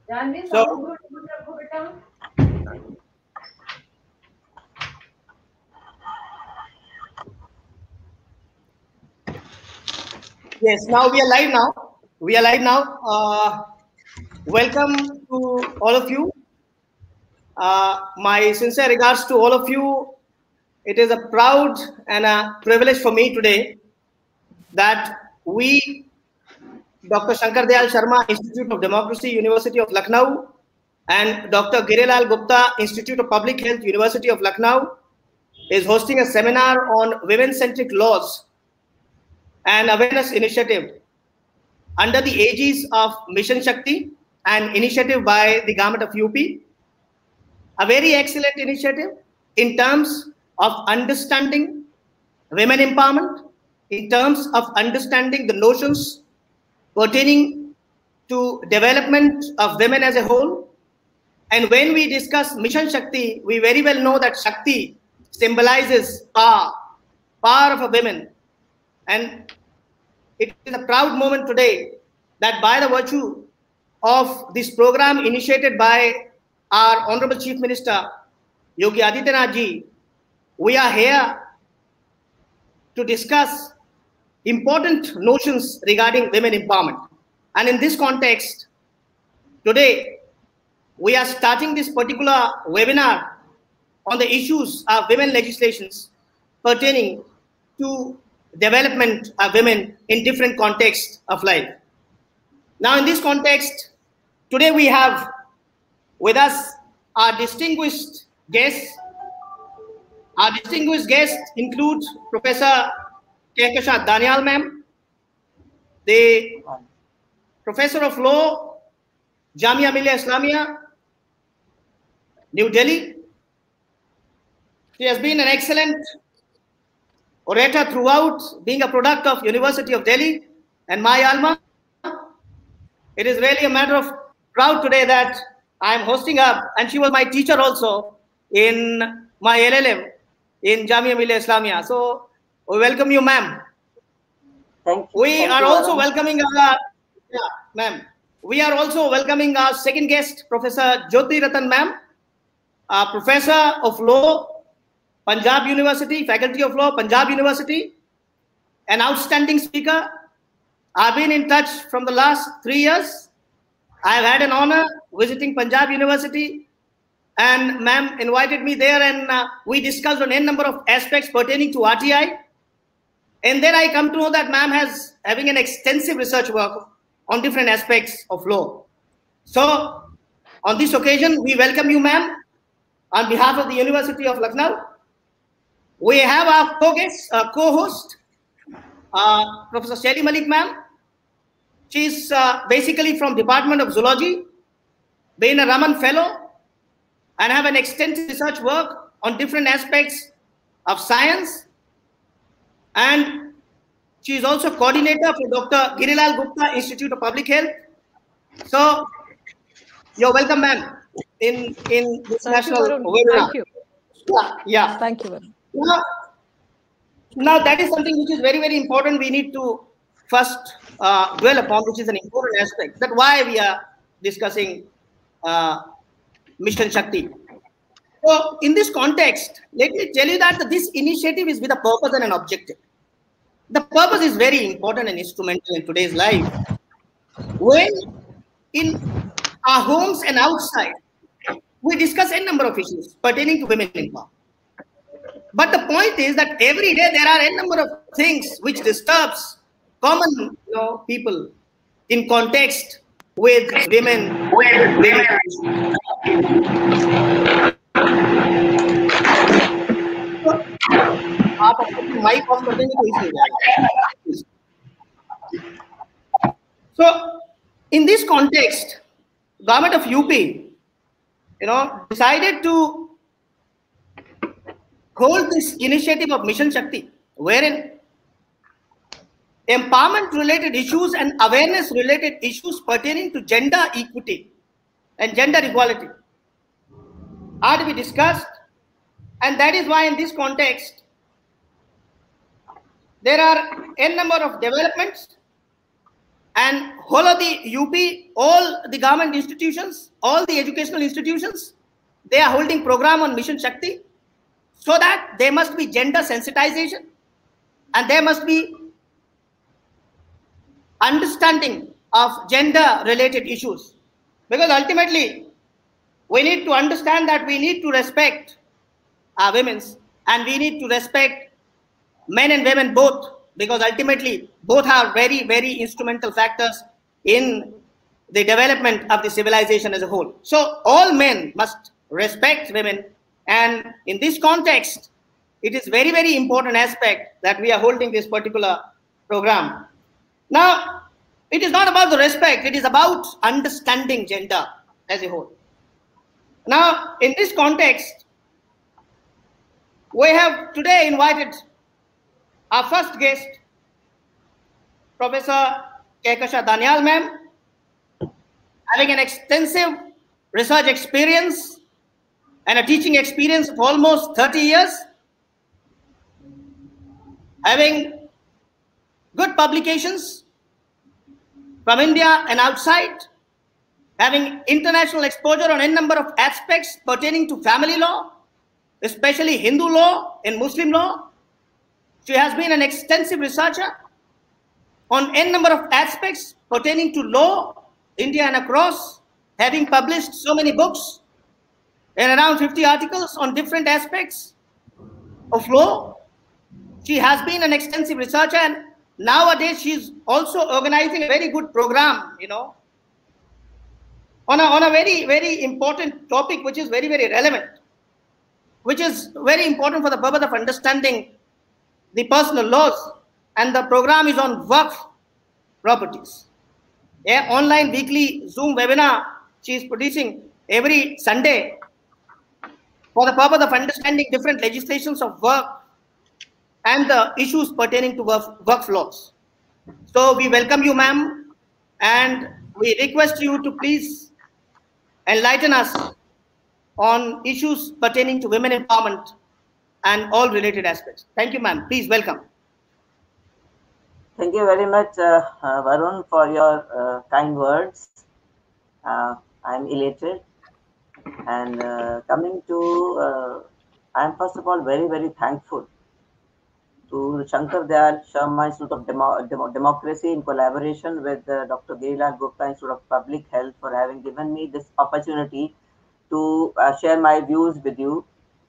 So, yes, now we are live now. We are live now. Welcome to all of you. My sincere regards to all of you. It is a proud and a privilege for me today that we, Dr. Shankar Dayal Sharma, Institute of Democracy, University of Lucknow, and Dr. Girilal Gupta, Institute of Public Health, University of Lucknow, is hosting a seminar on women-centric laws and awareness initiative under the aegis of Mission Shakti, an initiative by the government of UP. A very excellent initiative in terms of understanding women empowerment, in terms of understanding the notions pertaining to development of women as a whole. And when we discuss Mission Shakti, we very well know that Shakti symbolizes power of a woman. And it is a proud moment today that by the virtue of this program initiated by our Honorable Chief Minister, Yogi Adityanath ji, we are here to discuss important notions regarding women empowerment. And in this context, today, we are starting this particular webinar on the issues of women legislations pertaining to development of women in different contexts of life. Now, in this context, today we have with us our distinguished guests. Our distinguished guests include Professor Kehkashan Danial ma'am, the Professor of Law, Jamia Millia Islamia, New Delhi. She has been an excellent orator throughout, being a product of University of Delhi and my alma. It is really a matter of proud today that I am hosting her, and she was my teacher also in my LLM in Jamia Millia Islamia. So we welcome you, ma'am. Thank you. We are also welcoming our, ma'am. We are also welcoming our second guest, Professor Jyoti Ratan ma'am, Professor of Law, Punjab University, Faculty of Law, Punjab University, an outstanding speaker. I've been in touch from the last 3 years. I've had an honor visiting Punjab University, and ma'am invited me there, and we discussed on a number of aspects pertaining to RTI. And then I come to know that ma'am has having an extensive research work on different aspects of law. So on this occasion, we welcome you, ma'am, on behalf of the University of Lucknow. We have our co-host, Professor Shelly Malik, ma'am. She's basically from Department of Zoology, being a Raman Fellow, and have an extensive research work on different aspects of science. And she is also coordinator for Dr. Girilal Gupta Institute of Public Health. So you're welcome, ma'am, in this national webinar. Thank you. Yeah. Thank you. Now that is something which is very, very important. We need to first dwell upon, which is an important aspect. That's why we are discussing Mission Shakti. So in this context, let me tell you that this initiative is with a purpose and an objective. The purpose is very important and instrumental in today's life. When in our homes and outside, we discuss a number of issues pertaining to women empowerment. But the point is that every day there are a number of things which disturbs common people in context with women. So in this context, government of UP, decided to hold this initiative of Mission Shakti, wherein empowerment-related issues and awareness-related issues pertaining to gender equity and gender equality are to be discussed. And that is why in this context, there are a number of developments And whole of the UP, all the government institutions, all the educational institutions, they are holding program on Mission Shakti, so that there must be gender sensitization and there must be understanding of gender related issues. Because ultimately, we need to understand that we need to respect our women's, and we need to respect men and women both, because ultimately both are very, very instrumental factors in the development of the civilization as a whole. So all men must respect women, and in this context, it is very, very important aspect that we are holding this particular program. Now, it is not about the respect, it is about understanding gender as a whole. Now, in this context, we have today invited our first guest, Professor Kehkashan Danial ma'am, having an extensive research experience and a teaching experience of almost 30 years, having good publications from India and outside, having international exposure on a number of aspects pertaining to family law, especially Hindu law and Muslim law. She has been an extensive researcher on a number of aspects pertaining to law, India and across, having published so many books and around 50 articles on different aspects of law. She has been an extensive researcher, and nowadays she's also organizing a very good program, on a very, very important topic, which is very, very relevant, which is very important for the purpose of understanding the personal laws. And the program is on Waqf properties. Yeah, online weekly Zoom webinar she is producing every Sunday for the purpose of understanding different legislations of Waqf and the issues pertaining to Waqf laws. So we welcome you, ma'am, and we request you to please enlighten us on issues pertaining to women empowerment and all related aspects. Thank you, ma'am. Please welcome. Thank you very much, Varun, for your kind words. I'm elated. And coming to, I'm first of all very, very thankful to Shankar Dayal Sharma Institute of Democracy in collaboration with Dr. Girilal Gupta Institute of Public Health for having given me this opportunity to share my views with you.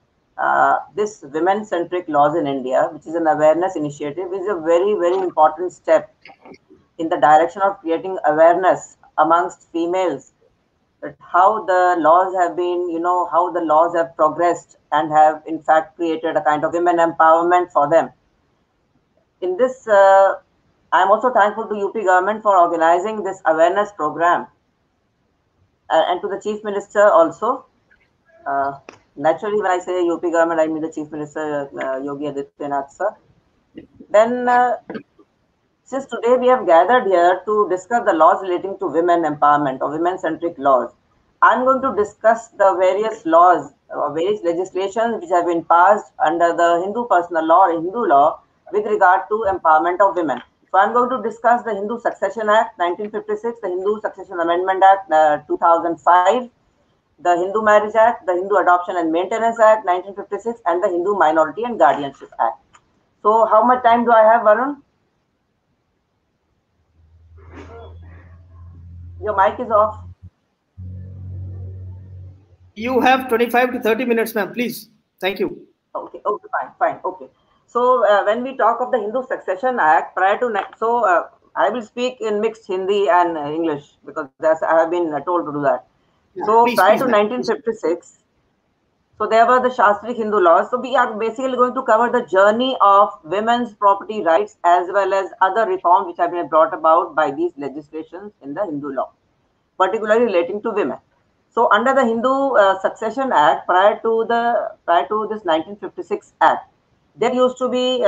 This women-centric laws in India, which is an awareness initiative, is a very, very important step in the direction of creating awareness amongst females, that how the laws have been, how the laws have progressed and have in fact created a kind of women empowerment for them. In this, I'm also thankful to UP government for organizing this awareness program, and to the Chief Minister also. Naturally, when I say UP government, I mean the Chief Minister, Yogi Adityanath sir. Then, since today we have gathered here to discuss the laws relating to women empowerment or women-centric laws, I'm going to discuss the various laws or various legislations which have been passed under the Hindu personal law or Hindu law with regard to empowerment of women. So I'm going to discuss the Hindu Succession Act 1956, the Hindu Succession Amendment Act 2005, the Hindu Marriage Act, the Hindu Adoption and Maintenance Act 1956, and the Hindu Minority and Guardianship Act. So how much time do I have, Varun? Your mic is off. You have 25 to 30 minutes, ma'am. Please. Thank you. Okay, fine. Okay. So when we talk of the Hindu Succession Act, prior to I will speak in mixed Hindi and English because I have been told to do that. Yeah, so please, prior please, to 1956, so there were the Shastric Hindu laws. So we are basically going to cover the journey of women's property rights as well as other reforms which have been brought about by these legislations in the Hindu law, particularly relating to women. So under the Hindu Succession Act, prior to this 1956 Act, there used to be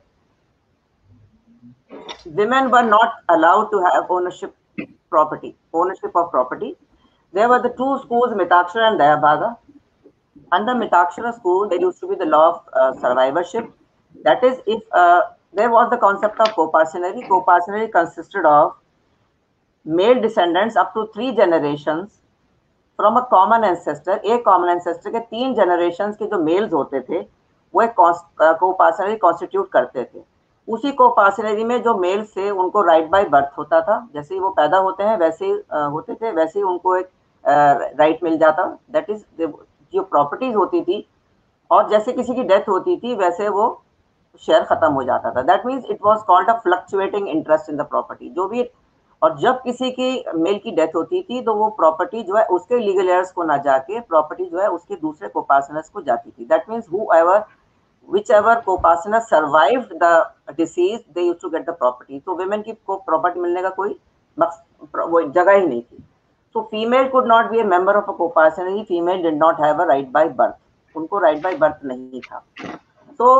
women were not allowed to have ownership of property. There were the two schools, Mitakshara and Dayabhaga. Under Mitakshara school, there used to be the law of survivorship. That is, if there was the concept of co-parcenary. Co-parcenary consisted of male descendants up to 3 generations from a common ancestor, एक common ancestor के 3 generation के जो mails होते थे वो एक कोपासनरी constitute करते थे। उसी कोपासनरी में जो मेल्स थे उनको राइट बाय बर्थ होता था, जैसे ही वो पैदा होते हैं वैसे ही होते थे, वैसे ही उनको एक राइट मिल जाता। दैट इज जो प्रॉपर्टीज होती थी, और जैसे किसी की डेथ होती थी वैसे वो शेयर खत्म हो जाता था। That means it was called a fluctuating interest in the property. जो भी, और जब किसी की मेल की डेथ होती थी तो वो प्रॉपर्टी जो है उसके लीगल एयर्स को ना जाके प्रॉपर्टी जो है उसके दूसरे कोपार्टनर्स को जाती थी। That means whoever whichever co-partner survived the deceased they used to get the property। तो women की को प्रॉपर्टी मिलने का कोई वो जगह ही नहीं थी। So female could not be a member of a co-partner, female did not have a right by birth, उनको right by birth नहीं था। तो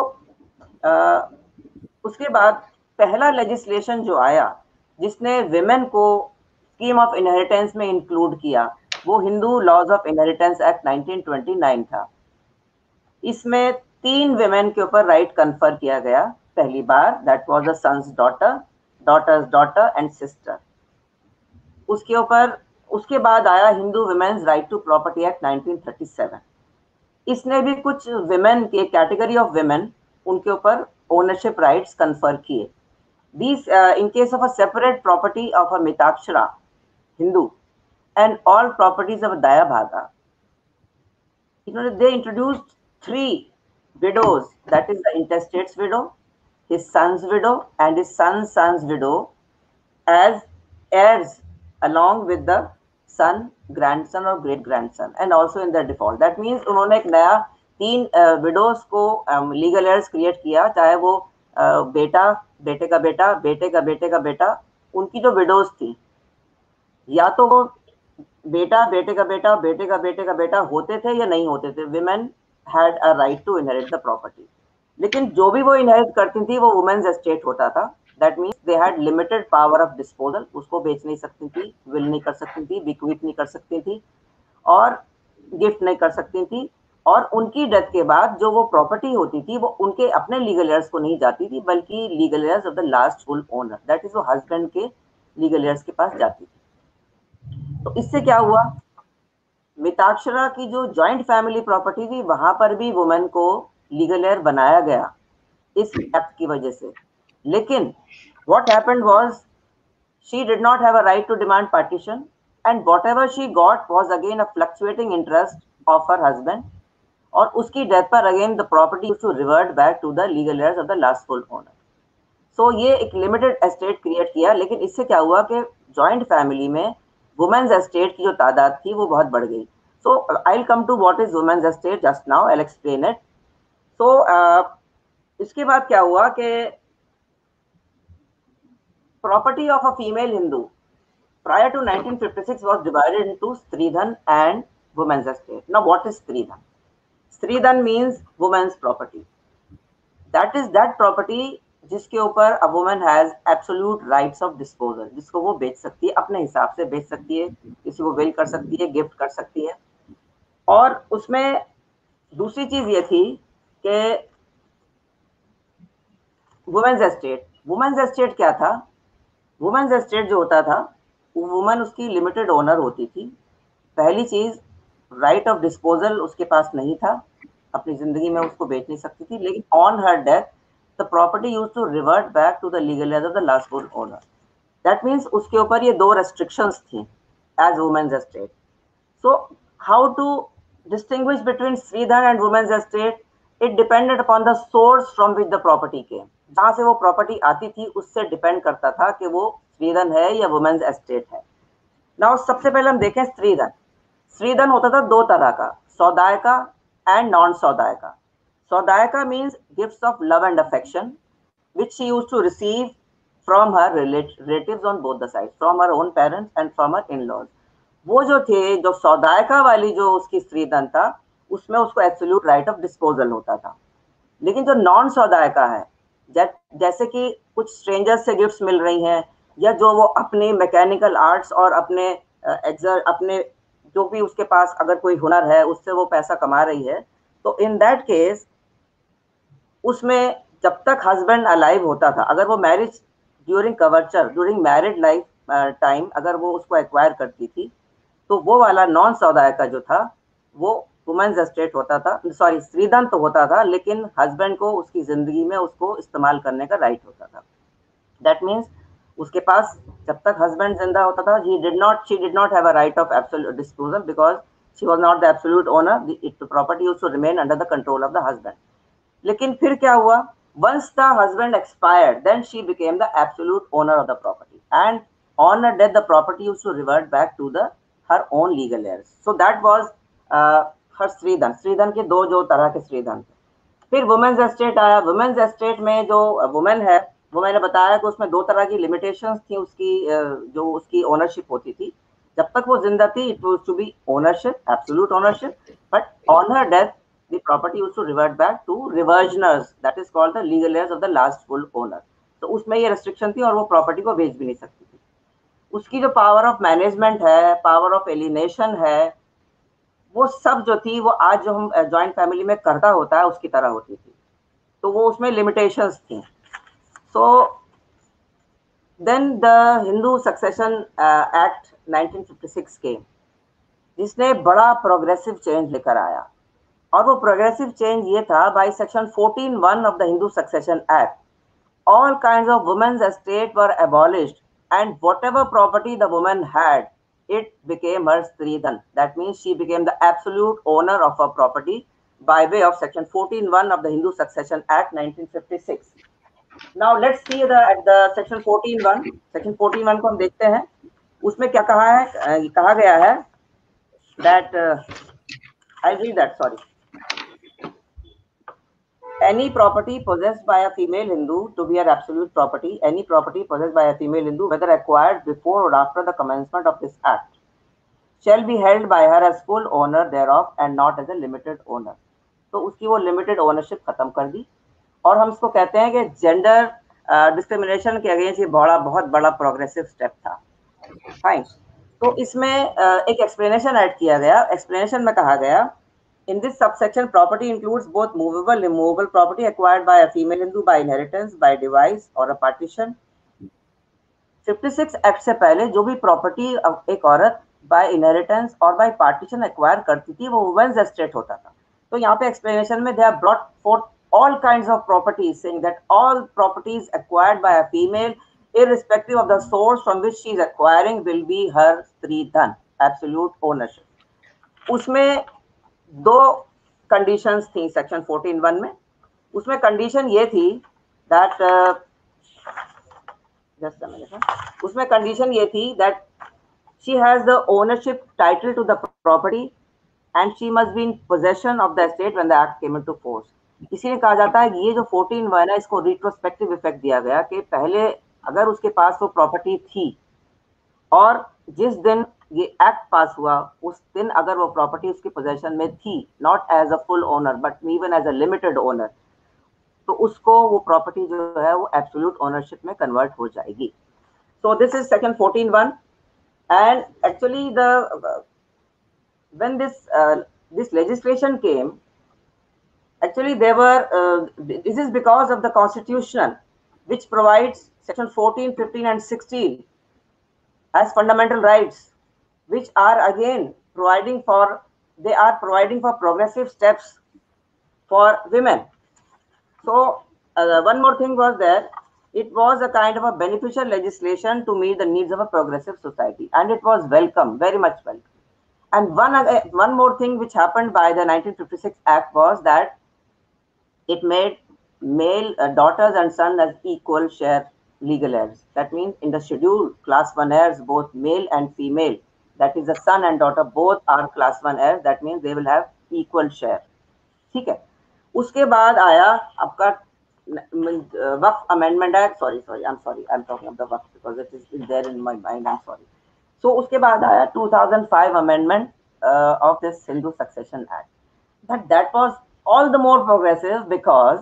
उसके बाद पहला लेजिस्लेशन जो आया जिसने विमेन को स्कीम ऑफ इनहेरिटेंस में इंक्लूड किया वो Hindu laws of inheritance act 1929 था। इसमें 3 विमेन के ऊपर राइट कन्फर किया गया पहली बार। That was the son's daughter, daughter's daughter and sister. उसके ऊपर उसके बाद आया Hindu women's right to property act 1937। इसने भी कुछ विमेन के कैटेगरी ऑफ विमेन उनके ऊपर ओनरशिप राइट्स कन्फर किए। These, in case of a separate property of a Mitakshara, Hindu, and all properties of a Dayabhaga, they introduced 3 widows, that is the intestate's widow, his son's widow, and his son's son's widow as heirs along with the son, grandson or great grandson, and also in their default। That means उन्होंने एक नया 3 widows को legal heirs create किया, चाहे वो बेटा, बेटे का बेटा, बेटे का बेटे का बेटा, उनकी जो विडोज थी या तो वो बेटा, बेटे का बेटा, बेटे का बेटे का बेटा होते थे या नहीं होते थे, women had a right to inherit the property. लेकिन जो भी वो इनहेरिट करती थी वो वुमेन्स एस्टेट होता था। That means they had limited power of disposal, उसको बेच नहीं सकती थी, विल नहीं कर सकती थी, बिक्विट नहीं कर सकती थी, और गिफ्ट नहीं कर सकती थी। और उनकी डेथ के बाद जो वो प्रॉपर्टी होती थी वो उनके अपने लीगल एयर्स को नहीं जाती थी, बल्कि legal heirs of the last full owner, that is वो हस्बैंड के लीगल एयर्स के पास जाती थी। तो इससे क्या हुआ, मिताक्षरा की जो जॉइंट फैमिली प्रॉपर्टी थी वहां पर भी वुमेन को लीगल एयर बनाया गया इस एक्ट की वजह से। लेकिन what happened was she did not have a right to demand partition, and whatever she got was again a fluctuating interest of her husband, और उसकी डेथ पर again the property to revert back to the legal heirs of the last full owner. So ये एक limited estate create किया। लेकिन इससे क्या हुआ कि जॉइंट फैमिली में वुमेन्स एस्टेट की जो तादाद थी वो बहुत बढ़ गई। So I will come to what is women's estate just now, I will explain it. So इसके बाद क्या हुआ कि property of a female Hindu prior to 1956 was divided into Stridhan and women's estate. Now what is Stridhan? Stridhan means women's property. That is that property जिसके ऊपर a woman has absolute rights of disposal, जिसको वो बेच सकती है, अपने हिसाब से बेच सकती है, किसी को विल कर सकती है, गिफ्ट कर सकती है। और उसमें दूसरी चीज ये थी कि वुमेन्स एस्टेट, वुमेन्स एस्टेट क्या था, वुमेन्स एस्टेट जो होता था वुमन उसकी लिमिटेड ओनर होती थी। पहली चीज राइट ऑफ डिस्पोजल उसके पास नहीं था, अपनी जिंदगी में उसको बेच नहीं सकती थी। लेकिन on her death the property used to revert back to the legal heirs of the last full owner. That means उसके ऊपर ये 2 रेस्ट्रिक्शंस थी as women's estate. So how to distinguish between stridhan and women's estate, it depended upon the source from which the property came. जहां से वो property आती थी उससे डिपेंड करता था कि वो स्त्रीधन है या वुमेन्स एस्टेट है। नाउ सबसे पहले हम देखें स्त्रीधन। स्त्रीधन होता था 2 तरह का, saudayika and non saudayika. Saudayika means gifts of love and affection which she used to receive from her relatives on both the sides, from her own parents and from her in-laws। वो जो थे, जो सौदायका वाली जो उसकी स्त्रीधन था उसमें उसको एब्सोल्यूट राइट ऑफ डिस्पोजल होता था। लेकिन जो नॉन सौदायका है, जैसे कि कुछ स्ट्रेंजर्स से गिफ्ट्स मिल रही हैं, या जो वो अपने मैकेनिकल आर्ट्स और अपने अपने जो भी उसके पास अगर कोई हुनर है उससे वो पैसा कमा रही है, तो इन दैट केस उसमें जब तक हस्बैंड अलाइव होता था, अगर वो marriage during coverture during married life time अगर वो उसको एक्वायर करती थी तो वो वाला नॉन सौदाय का जो था वो वुमेन्स एस्टेट होता था, सॉरी स्त्रीधन तो होता था, लेकिन हस्बैंड को उसकी जिंदगी में उसको इस्तेमाल करने का राइट होता था। दैट मीन्स उसके पास जब तक हस्बैंड जिंदा होता था she did not have a right of absolute disposal because she was not the absolute owner, the property used to remain under the control of the husband. लेकिन फिर क्या हुआ, once the husband expired then she became the absolute owner of the property and on her death the property used to revert back to the her own legal heirs. So that was her stridhan. Stridhan के दो जो तरह के स्त्रीधन थे। फिर women's estate आया। Women's estate में जो वुमेन है वो मैंने बताया कि उसमें दो तरह की लिमिटेशंस थी उसकी, जो उसकी ओनरशिप होती थी। जब तक वो जिंदा थी it was to be ownership, absolute ownership, but on her death the property used to revert back to reversioners, that is called the legal heirs of the last full owner. तो उसमें ये restriction थी और वो property को बेच भी नहीं सकती थी। उसकी जो पावर ऑफ मैनेजमेंट है, पावर ऑफ एलिनेशन है, वो सब जो थी वो आज जो हम जॉइंट फैमिली में करता होता है उसकी तरह होती थी। तो वो उसमें लिमिटेशंस थी। So then the Hindu succession act 1956 के, जिसने बड़ा प्रोग्रेसिव चेंज लेकर आया। और वो प्रोग्रेसिव चेंज ये था, by section 14(1) of the Hindu succession act all kinds of women's estate were abolished and whatever property the woman had, it became her stridhan. That means she became the absolute owner of her property by way of section 14(1) of the Hindu Succession Act 1956. Now let's see at the section 14(1). section 14(1) को हम देखते हैं। उसमें क्या कहा है, कहा गया है that I'll read that, sorry. Any property possessed by a female Hindu to be her absolute property, any property possessed by a female Hindu, whether acquired before or after the commencement of this act, shall be held by her as full owner thereof and not as a limited owner. तो उसकी वो limited ownership खत्म कर दी। और हम इसको कहते हैं कि जेंडर डिस्क्रिमिनेशन के अगेंस्ट ये बहुत बड़ा प्रोग्रेसिव स्टेप था। फाइन। तो इसमें एक एक्सप्लेनेशन ऐड किया गया। एक्सप्लेनेशन में कहा गया, in this subsection property includes both movable and immovable property acquired by a female Hindu by inheritance, by device or a partition. 56 act से पहले जो भी प्रॉपर्टी एक औरत बाय इनहेरिटेंस और बाय पार्टीशन एक्वायर करती थी वो वुमेन्स एस्टेट होता था। तो यहाँ पे एक्सप्लेनेशन में they have brought for all kinds of properties, saying that all properties acquired by a female irrespective of the source from which she is acquiring will be her stridhan, absolute ownership. उसमें दो conditions थी section 14(1) में। उसमें condition ये थी that उसमें condition ये थी that she has the ownership title to the property and she must be in possession of the estate when the act came into force. इसीलिए कहा जाता है कि ये जो 14(1) है इसको रिट्रोस्पेक्टिव इफेक्ट दिया गया कि पहले अगर उसके पास वो प्रॉपर्टी थी और जिस दिन ये एक्ट पास हुआ उस दिन अगर वो प्रॉपर्टी उसकी पोजेशन में थी, not as a full owner but even as a limited owner, तो उसको वो प्रॉपर्टी जो है वो एब्सोल्यूट ओनरशिप में कन्वर्ट हो जाएगी। So this is section 14(1) and actually the when this legislation came, actually they were this is because of the constitution which provides section 14, 15 and 16 as fundamental rights, which are again providing for progressive steps for women. So one more thing was there, it was a kind of a beneficial legislation to meet the needs of a progressive society and it was welcome, very much welcome. And one more thing which happened by the 1956 act was that it made male daughters and sons as equal share legal heirs. That means in the schedule, class 1 heirs, both male and female, that is the son and daughter, both are class 1 heirs. That means they will have equal share. ठीक है। उसके बाद आया आपका Waqf amendment act, sorry I am talking of the Waqf because it is there in my mind, I am sorry. So उसके बाद आया 2005 amendment of this Hindu succession act, but that was all the more progressive because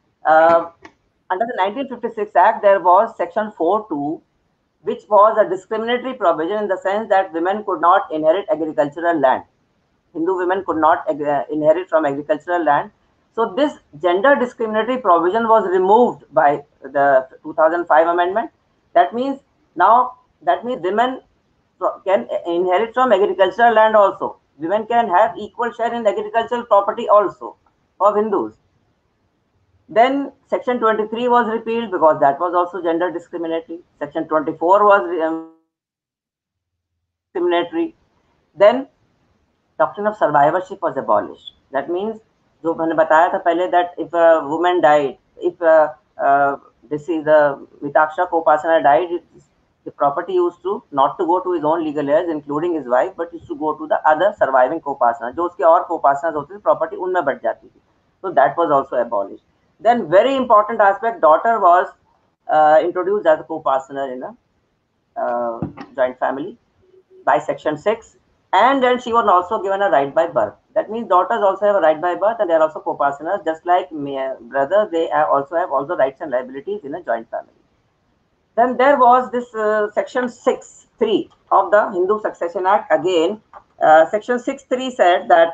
under the 1956 Act there was section 4(2) which was a discriminatory provision in the sense that women could not inherit agricultural land. Hindu women could not inherit from agricultural land. So this gender discriminatory provision was removed by the 2005 amendment. That means now That means women can inherit from agricultural land also. Women can have equal share in agricultural property also of Hindus. Then Section 23 was repealed because that was also gender discriminatory. Section 24 was discriminatory. Then doctrine of survivorship was abolished. That means, जो मैंने बताया था पहले, that if a woman died, if this is the Mitaksha Kopasana died, the property used to not to go to his own legal heirs, including his wife, but used to go to the other surviving Kopasana. जो उसके और Kopasanas होती थी, property उनमें बढ़ जाती थी. So that was also abolished. Then very important aspect, daughter was introduced as a Kopasana in a joint family by Section 6. And then she was also given a right by birth. That means daughters also have a right by birth, and they are also Kopasanas, just like brothers. They also have all the rights and liabilities in a joint family. Then there was this Section 6(3) of the Hindu Succession Act. Again, Section 6(3) said that.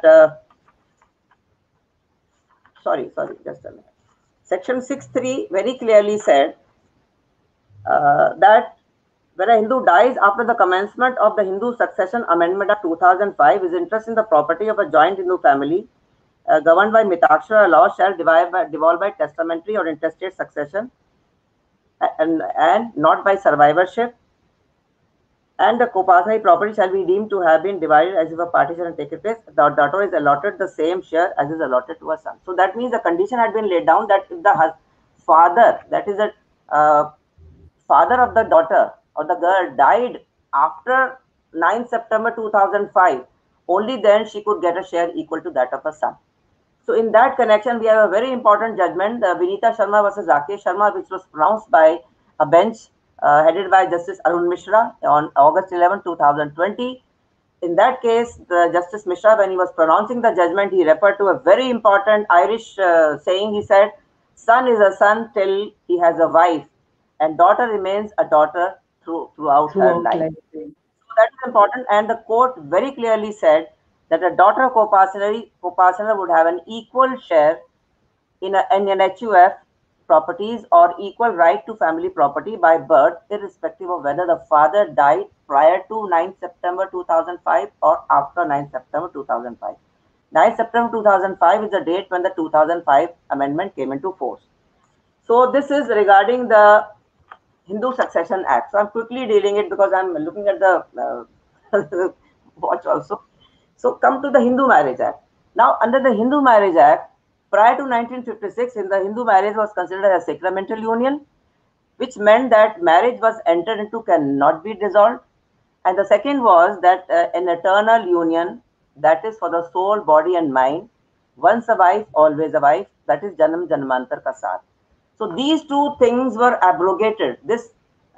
Sorry, just a minute. Section 6(3) very clearly said that when a Hindu dies after the commencement of the Hindu Succession Amendment of 2005, his interest in the property of a joint Hindu family governed by Mitaksha law shall devolve by testamentary or intestate succession and not by survivorship. And the Kopasana property shall be deemed to have been divided as if a partition had taken place. The daughter is allotted the same share as is allotted to a son. So that means the condition had been laid down that if the father, that is the father of the daughter or the girl, died after 9 September 2005, only then she could get a share equal to that of a son. So in that connection, we have a very important judgment, Vinita Sharma versus Rakesh Sharma, which was pronounced by a bench headed by Justice Arun Mishra on August 11, 2020. In that case, the Justice Mishra, when he was pronouncing the judgment, he referred to a very important Irish saying. He said, son is a son till he has a wife, and daughter remains a daughter throughout her life. So that is important. And the court very clearly said that a daughter of Kopasana would have an equal share in an HUF properties or equal right to family property by birth, irrespective of whether the father died prior to 9 September 2005 or after 9 September 2005. 9 September 2005 is the date when the 2005 amendment came into force. So this is regarding the Hindu Succession Act. So I'm quickly dealing it because I'm looking at the watch also. So come to the Hindu Marriage Act. Now under the Hindu Marriage Act, prior to 1956, in the Hindu marriage was considered a sacramental union, which meant that marriage was entered into cannot be dissolved. And the second was that an eternal union, that is for the soul, body and mind, once a wife, always a wife, that is Janam Janmantar ka saath. So these two things were abrogated. This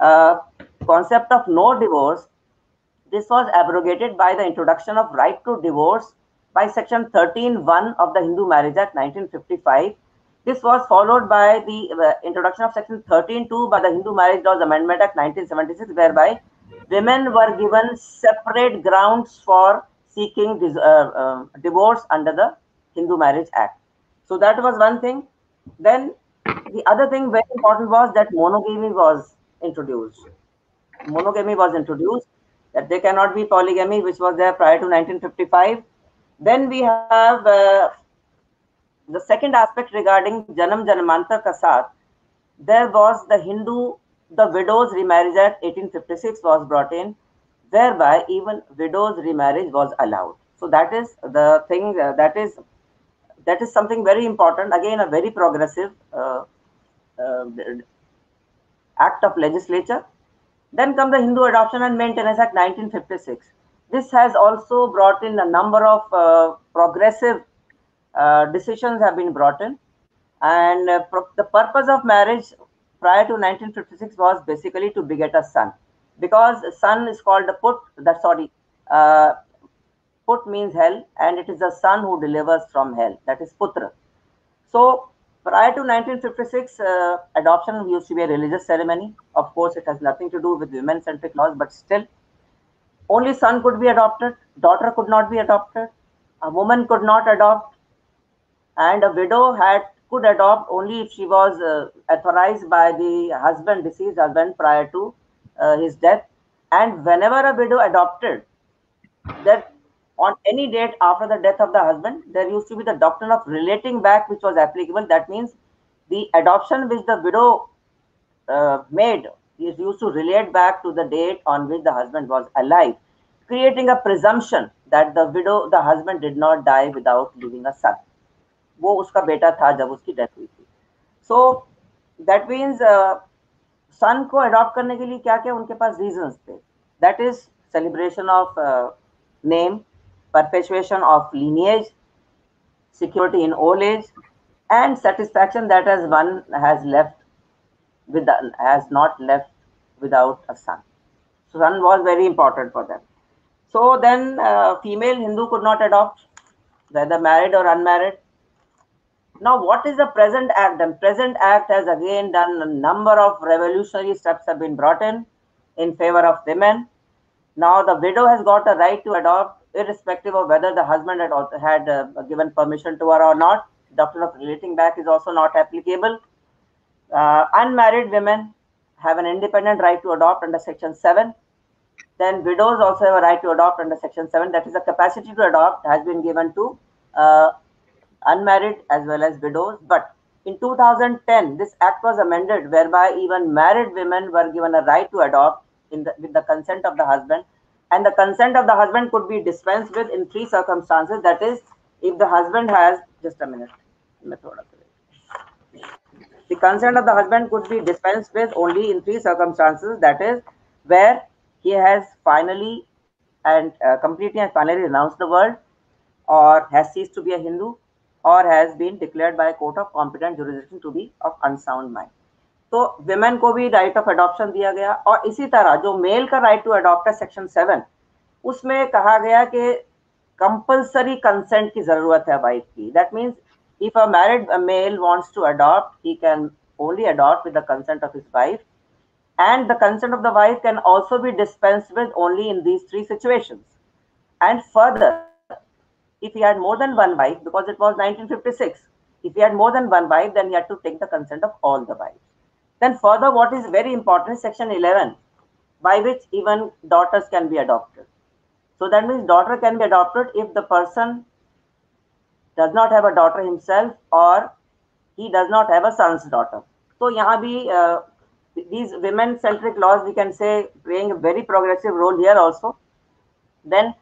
concept of no divorce, this was abrogated by the introduction of right to divorce by Section 13(1) of the Hindu Marriage Act 1955. This was followed by the introduction of Section 13(2) by the Hindu Marriage Laws Amendment Act 1976, whereby women were given separate grounds for seeking divorce under the Hindu Marriage Act. So that was one thing. Then the other thing very important was that monogamy was introduced. Monogamy was introduced, that there cannot be polygamy, which was there prior to 1955. Then we have the second aspect regarding Janam Janmantar ka saath. There was the Widows Remarriage Act 1856 was brought in, whereby even widows remarriage was allowed. So that is the thing, that is something very important. Again, a very progressive act of legislature. Then comes the Hindu Adoption and Maintenance Act 1956. This has also brought in a number of progressive decisions have been brought in. And the purpose of marriage prior to 1956 was basically to beget a son, because son is called the put. Put means hell, and it is the son who delivers from hell. That is putra. So prior to 1956, adoption used to be a religious ceremony. Of course, it has nothing to do with women-centric laws, but still, only son could be adopted, daughter could not be adopted, a woman could not adopt, and a widow could adopt only if she was authorized by the deceased husband prior to his death. And whenever a widow adopted, that on any date after the death of the husband, there used to be the doctrine of relating back, which was applicable. That means the adoption which the widow made is used to relate back to the date on which the husband was alive, creating a presumption that the husband did not die without leaving a son. वो उसका बेटा था जब उसकी death हुई थी. So that means सन को adopt करने के लिए क्या क्या उनके पास रीजंस थे. That is celebration of name, perpetuation of lineage, security in old age, and satisfaction that as one has not left without a son. So son was very important for them. So then female Hindu could not adopt, whether married or unmarried. Now, what is the present act? The present act has again done a number of revolutionary steps have been brought in favor of women. Now, the widow has got a right to adopt, irrespective of whether the husband had given permission to her or not. Doctrine of relating back is also not applicable. Unmarried women have an independent right to adopt under Section 7. Then widows also have a right to adopt under Section 7. That is, the capacity to adopt has been given to unmarried as well as widows. But in 2010, this act was amended whereby even married women were given a right to adopt with the consent of the husband. And the consent of the husband could be dispensed with in 3 circumstances. That is, if the husband has, just a minute, the consent of the husband could be dispensed with only in 3 circumstances. That is, where he has finally and completely and finally renounced the world, or has ceased to be a Hindu, or has been declared by a court of competent jurisdiction to be of unsound mind. तो women को भी right of adoption दिया गया. और इसी तरह जो male का राइट टू अडॉप्ट है सेक्शन 7, उसमें कहा गया कि कंपल्सरी कंसेंट की जरूरत है वाइफ की. That means if a married male wants to adopt, he can only adopt with the consent of his wife, and the consent of the wife can also be dispensed with only in these 3 situations. And further, if he had more than one wife, because it was 1956, if he had more than one wife, then he had to take the consent of all the wives. Then further, what is very important is Section 11, by which even daughters can be adopted. So that means daughter can be adopted if the person does not have a daughter himself, or he does not have a son's daughter. So यहाँ भी these women-centric laws, we can say, playing a very progressive role here also. Then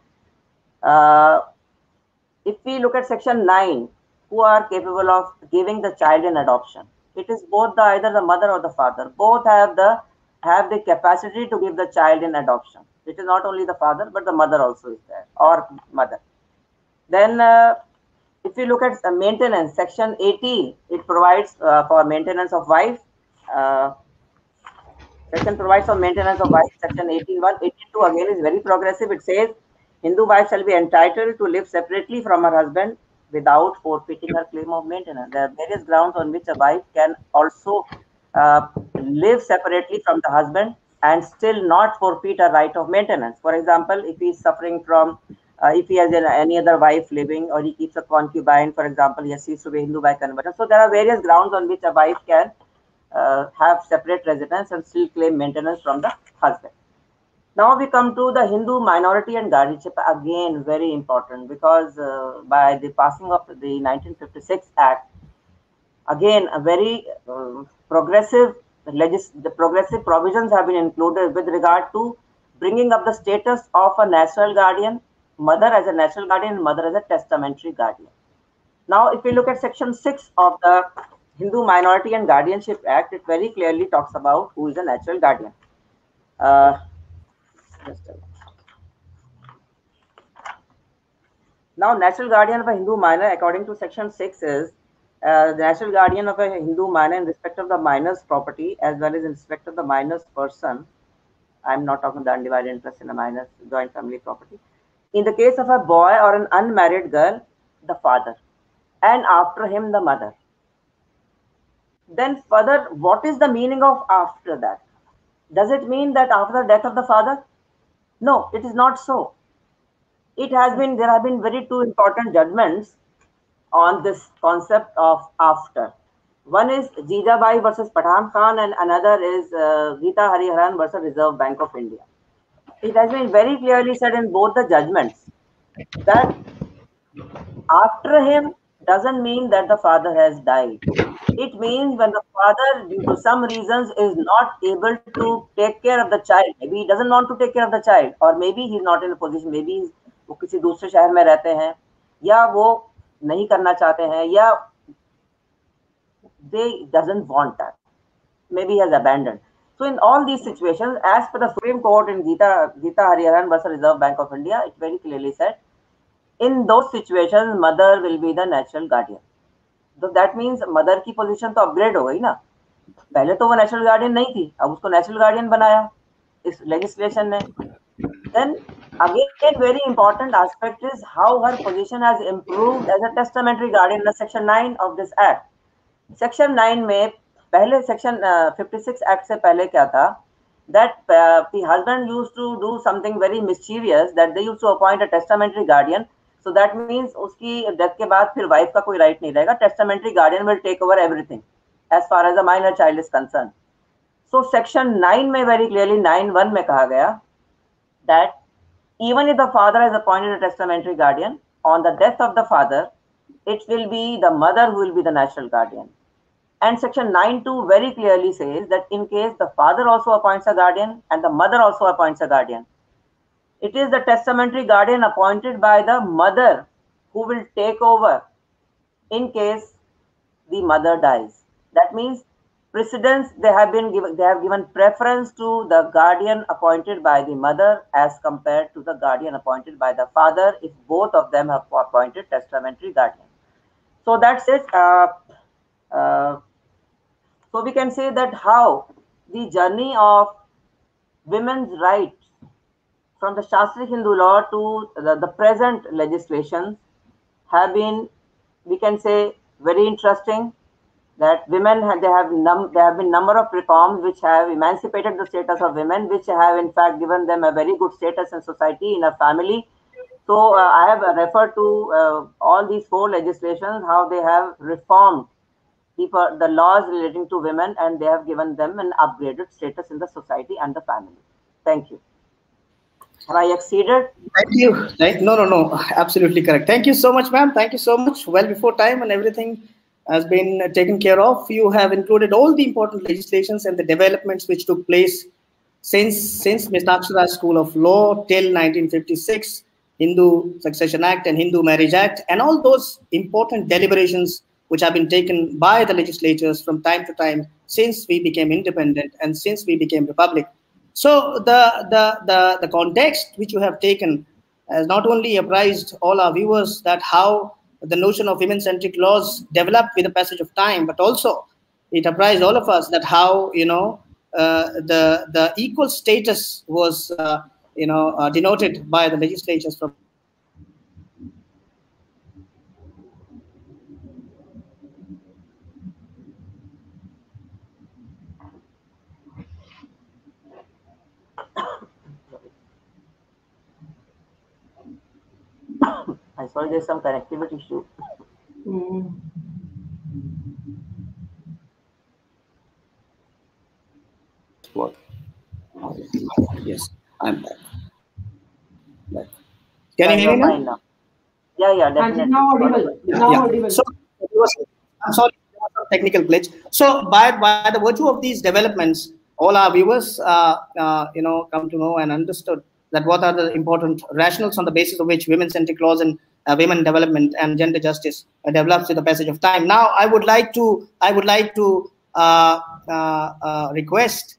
if we look at Section 9, who are capable of giving the child in adoption, it is both either the mother or the father. Both have the capacity to give the child in adoption. It is not only the father, but the mother also is there, or mother. Then if you look at maintenance, Section 18, it provides for maintenance of wife. Section provides for maintenance of wife. Section 18(1). 82 again is very progressive. It says, Hindu wife shall be entitled to live separately from her husband without forfeiting her claim of maintenance. There are various grounds on which a wife can also live separately from the husband and still not forfeit her right of maintenance. For example, if he is suffering from, if he has any other wife living, or he keeps a concubine, for example, he has ceased to be Hindu by conversion. So there are various grounds on which a wife can have separate residence and still claim maintenance from the husband. Now we come to the Hindu minority and guardianship. Again, very important, because by the passing of the 1956 Act, again a very progressive provisions have been included with regard to bringing up the status of a natural guardian, mother as a natural guardian, and mother as a testamentary guardian. Now, if we look at Section 6 of the Hindu Minority and Guardianship Act, it very clearly talks about who is a natural guardian. Now, natural guardian of a Hindu minor, according to Section 6, is the natural guardian of a Hindu minor in respect of the minor's property as well as in respect of the minor's person. I'm not talking the undivided interest in a minor's joint family property. In the case of a boy or an unmarried girl, the father, and after him, the mother. Then further, what is the meaning of after that? Does it mean that after the death of the father? No, it is not so. There have been very two important judgments on this concept of after. One is Jijabai versus Pathan Khan, and another is Geeta Hariharan versus Reserve Bank of India. it has been very clearly said in both the judgments that after him doesn't mean that the father has died. It means when the father, due to some reasons, is not able to take care of the child. Maybe he doesn't want to take care of the child, or maybe he's not in a position. Maybe वो किसी दूसरे शहर में रहते हैं, या वो नहीं करना चाहते हैं, या they doesn't want that. Maybe he has abandoned. So in all these situations, as per the Supreme Court in Geeta Hariharan versus Reserve Bank of India, it very clearly said, in those situations, mother will be the natural guardian. So that means mother की position तो upgrade हो गई ना. पहले तो वो natural guardian नहीं थी, अब उसको natural guardian बनाया इस legislation ने. Then again, very important aspect is how her position has improved as a testamentary guardian in Section 9 of this Act. Section 9 में पहले Section 56 Act से पहले क्या था? That the husband used to do something very mischievous, that they used to appoint a testamentary guardian. So that means उसकी death के बाद फिर wife का कोई right नहीं रहेगा. Testamentary guardian will take over everything as far as a minor child is concerned. So Section 9 में very clearly 9(1) में कहा गया that even if the father has appointed a testamentary guardian, on the death of the father, it will be the mother who will be the natural guardian. And Section 9(2) very clearly says that in case the father also appoints a guardian and the mother also appoints a guardian, it is the testamentary guardian appointed by the mother who will take over in case the mother dies. That means precedence, they have given preference to the guardian appointed by the mother as compared to the guardian appointed by the father if both of them have appointed testamentary guardian. So that's it. So we can say that how the journey of women's rights from the Shastric Hindu law to the present legislation have been, we can say, very interesting. That women there have been number of reforms which have emancipated the status of women, which have in fact given them a very good status in society, in a family. So I have referred to all these 4 legislations, how they have reformed the laws relating to women, and they have given them an upgraded status in the society and the family. Thank you. Have I exceeded? Thank you. No. Absolutely correct. Thank you so much, ma'am. Thank you so much. Well before time, and everything has been taken care of. You have included all the important legislations and the developments which took place since Mishnakshara School of Law till 1956, Hindu Succession Act and Hindu Marriage Act, and all those important deliberations which have been taken by the legislatures from time to time since we became independent and since we became republic. So the context which you have taken has not only apprised all our viewers that how the notion of women-centric laws developed with the passage of time, but also it apprised all of us that how the equal status was denoted by the legislatures from. I'm sorry, there's some connectivity issue. What? Yes, I'm back. Can you hear me now? Yeah, definitely. Now audible. So, I'm sorry, technical glitch. So, by the virtue of these developments, all our viewers, come to know and understood that what are the important rationales on the basis of which women-centric laws and women development and gender justice develops with the passage of time. Now, I would like to request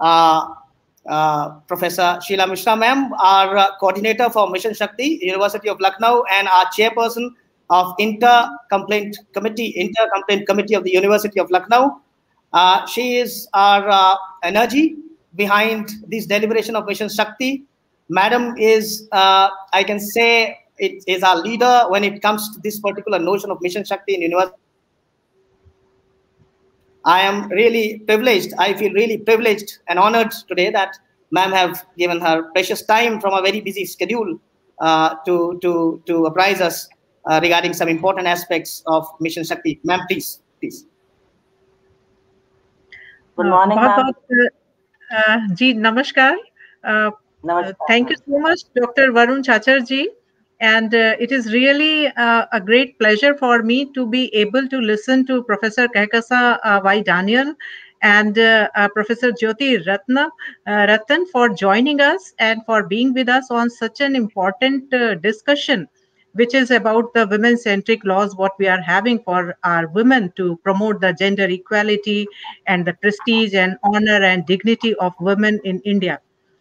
Professor Sheila Mishra ma'am, our coordinator for Mission Shakti, University of Lucknow, and our chairperson of Inter-Complaint Committee of the University of Lucknow. She is our energy behind this deliberation of Mission Shakti. Madam is, I can say, it is our leader when it comes to this particular notion of Mission Shakti in university. I am really privileged. I feel really privileged and honored today that ma'am have given her precious time from a very busy schedule to apprise us regarding some important aspects of Mission Shakti. Ma'am, please. Good morning, ma'am. जी नमस्कार. Namaskar. Thank you so much, Dr. Varun Chacharji. And it is really a great pleasure for me to be able to listen to Professor Kehkasa Y. Daniel and Professor Jyoti Ratan for joining us and for being with us on such an important discussion, which is about the women-centric laws, what we are having for our women to promote the gender equality and the prestige and honor and dignity of women in India.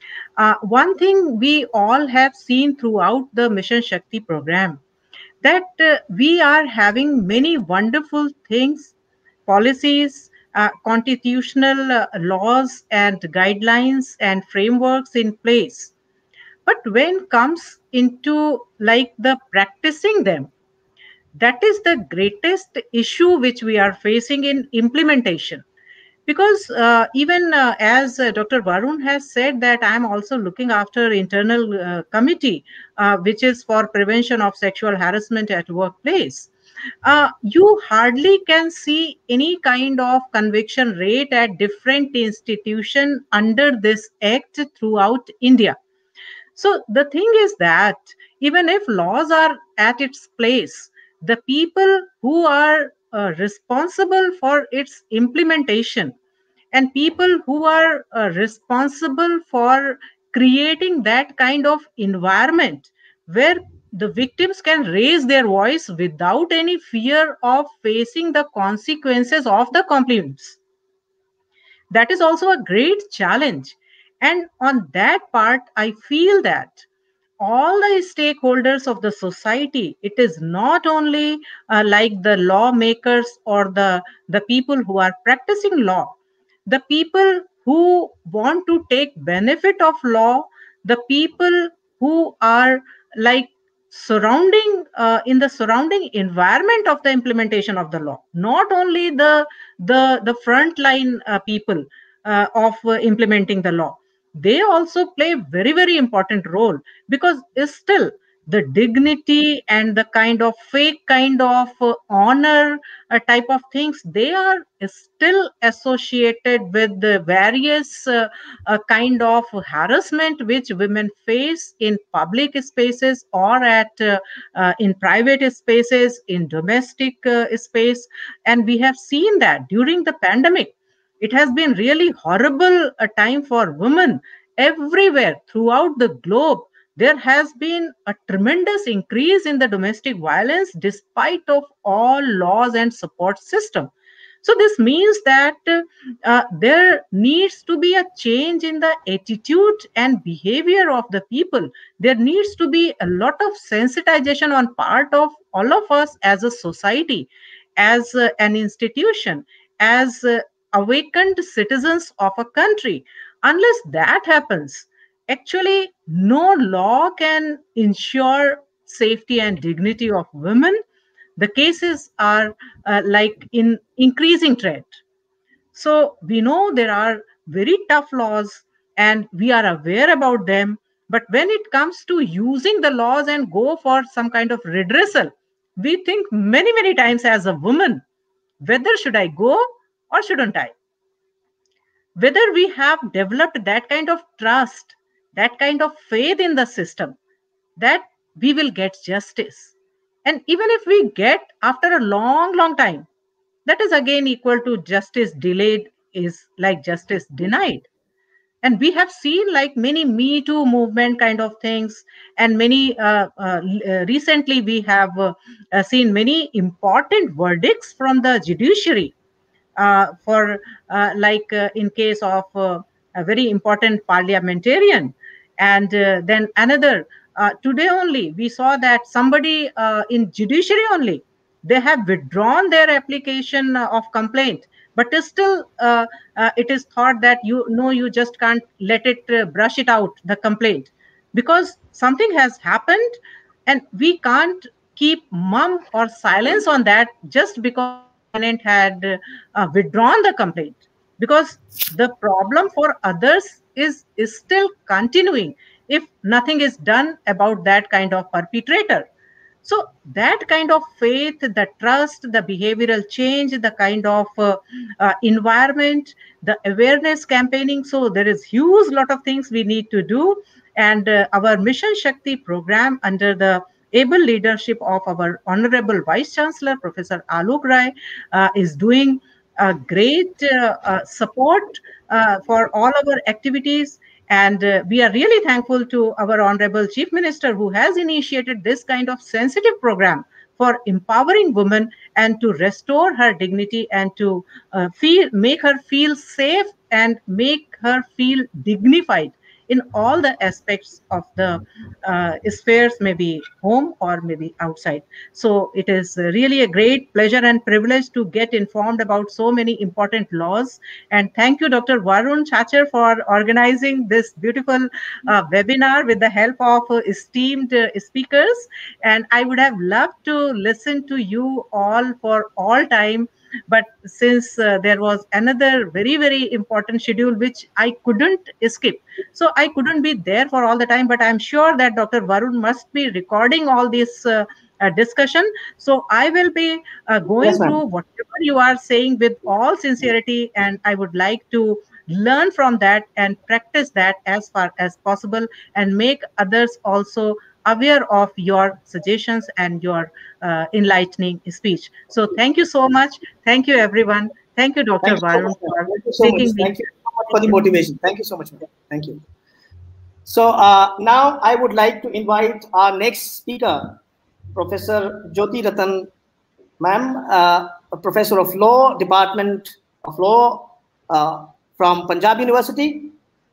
One thing we all have seen throughout the Mission Shakti program, that we are having many wonderful things, policies, constitutional laws and guidelines and frameworks in place. But when comes into like the practicing them, that is the greatest issue which we are facing in implementation. Because even as Dr. Varun has said, that I am also looking after internal committee which is for prevention of sexual harassment at workplace. You hardly can see any kind of conviction rate at different institution under this act throughout India. So the thing is that even if laws are at its place, the people who are responsible for its implementation and people who are responsible for creating that kind of environment where the victims can raise their voice without any fear of facing the consequences of the complaints, that is also a great challenge. And on that part, I feel that all the stakeholders of the society, it is not only like the lawmakers or the people who are practicing law, the people who want to take benefit of law, the people who are like surrounding in the surrounding environment of the implementation of the law, not only the frontline people of implementing the law, they also play very very important role. Because still the dignity and the kind of fake kind of honor type of things, they are still associated with the various kind of harassment which women face in public spaces or at in private spaces, in domestic space. And we have seen that during the pandemic, it has been really horrible a time for women everywhere throughout the globe. There has been a tremendous increase in the domestic violence despite of all laws and support system. So this means that there needs to be a change in the attitude and behavior of the people. There needs to be a lot of sensitization on part of all of us as a society, as an institution, as awakened citizens of a country. Unless that happens, actually no law can ensure safety and dignity of women. The cases are like in increasing trend. So we know there are very tough laws and we are aware about them. But when it comes to using the laws and go for some kind of redressal, we think many, many times as a woman, whether should I go or shouldn't I? Whether we have developed that kind of trust, that kind of faith in the system, that we will get justice. And even if we get after a long, long time, that is again equal to justice delayed is like justice denied. And we have seen like many Me Too movement kind of things, and many recently we have seen many important verdicts from the judiciary for like in case of a very important parliamentarian. And then another today only we saw that somebody in judiciary only, they have withdrawn their application of complaint, but still it is thought that you know you just can't let it brush it out the complaint, because something has happened and we can't keep mum or silence on that just because the complainant had withdrawn the complaint. Because the problem for others is still continuing if nothing is done about that kind of perpetrator. So that kind of faith, the trust, the behavioral change, the kind of environment, the awareness campaigning, so there is huge lot of things we need to do. And our Mission Shakti program under the able leadership of our Honorable Vice Chancellor, Professor Alok Rai, is doing a great support for all our activities. And we are really thankful to our Honorable Chief Minister, who has initiated this kind of sensitive program for empowering women and to restore her dignity and to make her feel safe and make her feel dignified in all the aspects of the spheres, maybe home or maybe outside. So it is really a great pleasure and privilege to get informed about so many important laws. And thank you, Dr. Varun Chachar, for organizing this beautiful webinar with the help of esteemed speakers. And I would have loved to listen to you all for all time, but since there was another very, very important schedule which I couldn't skip, so I couldn't be there for all the time. But I'm sure that Dr. Varun must be recording all this discussion. So I will be going through whatever you are saying with all sincerity, and I would like to learn from that and practice that as far as possible and make others also aware of your suggestions and your enlightening speech. So thank you so much. Thank you, everyone. Thank you, Dr. Varun, for taking me. Thank you so much for the motivation. Thank you so much. Thank you. So now I would like to invite our next speaker, Professor Jyoti Ratan, ma'am, a professor of law, Department of Law from Punjab University.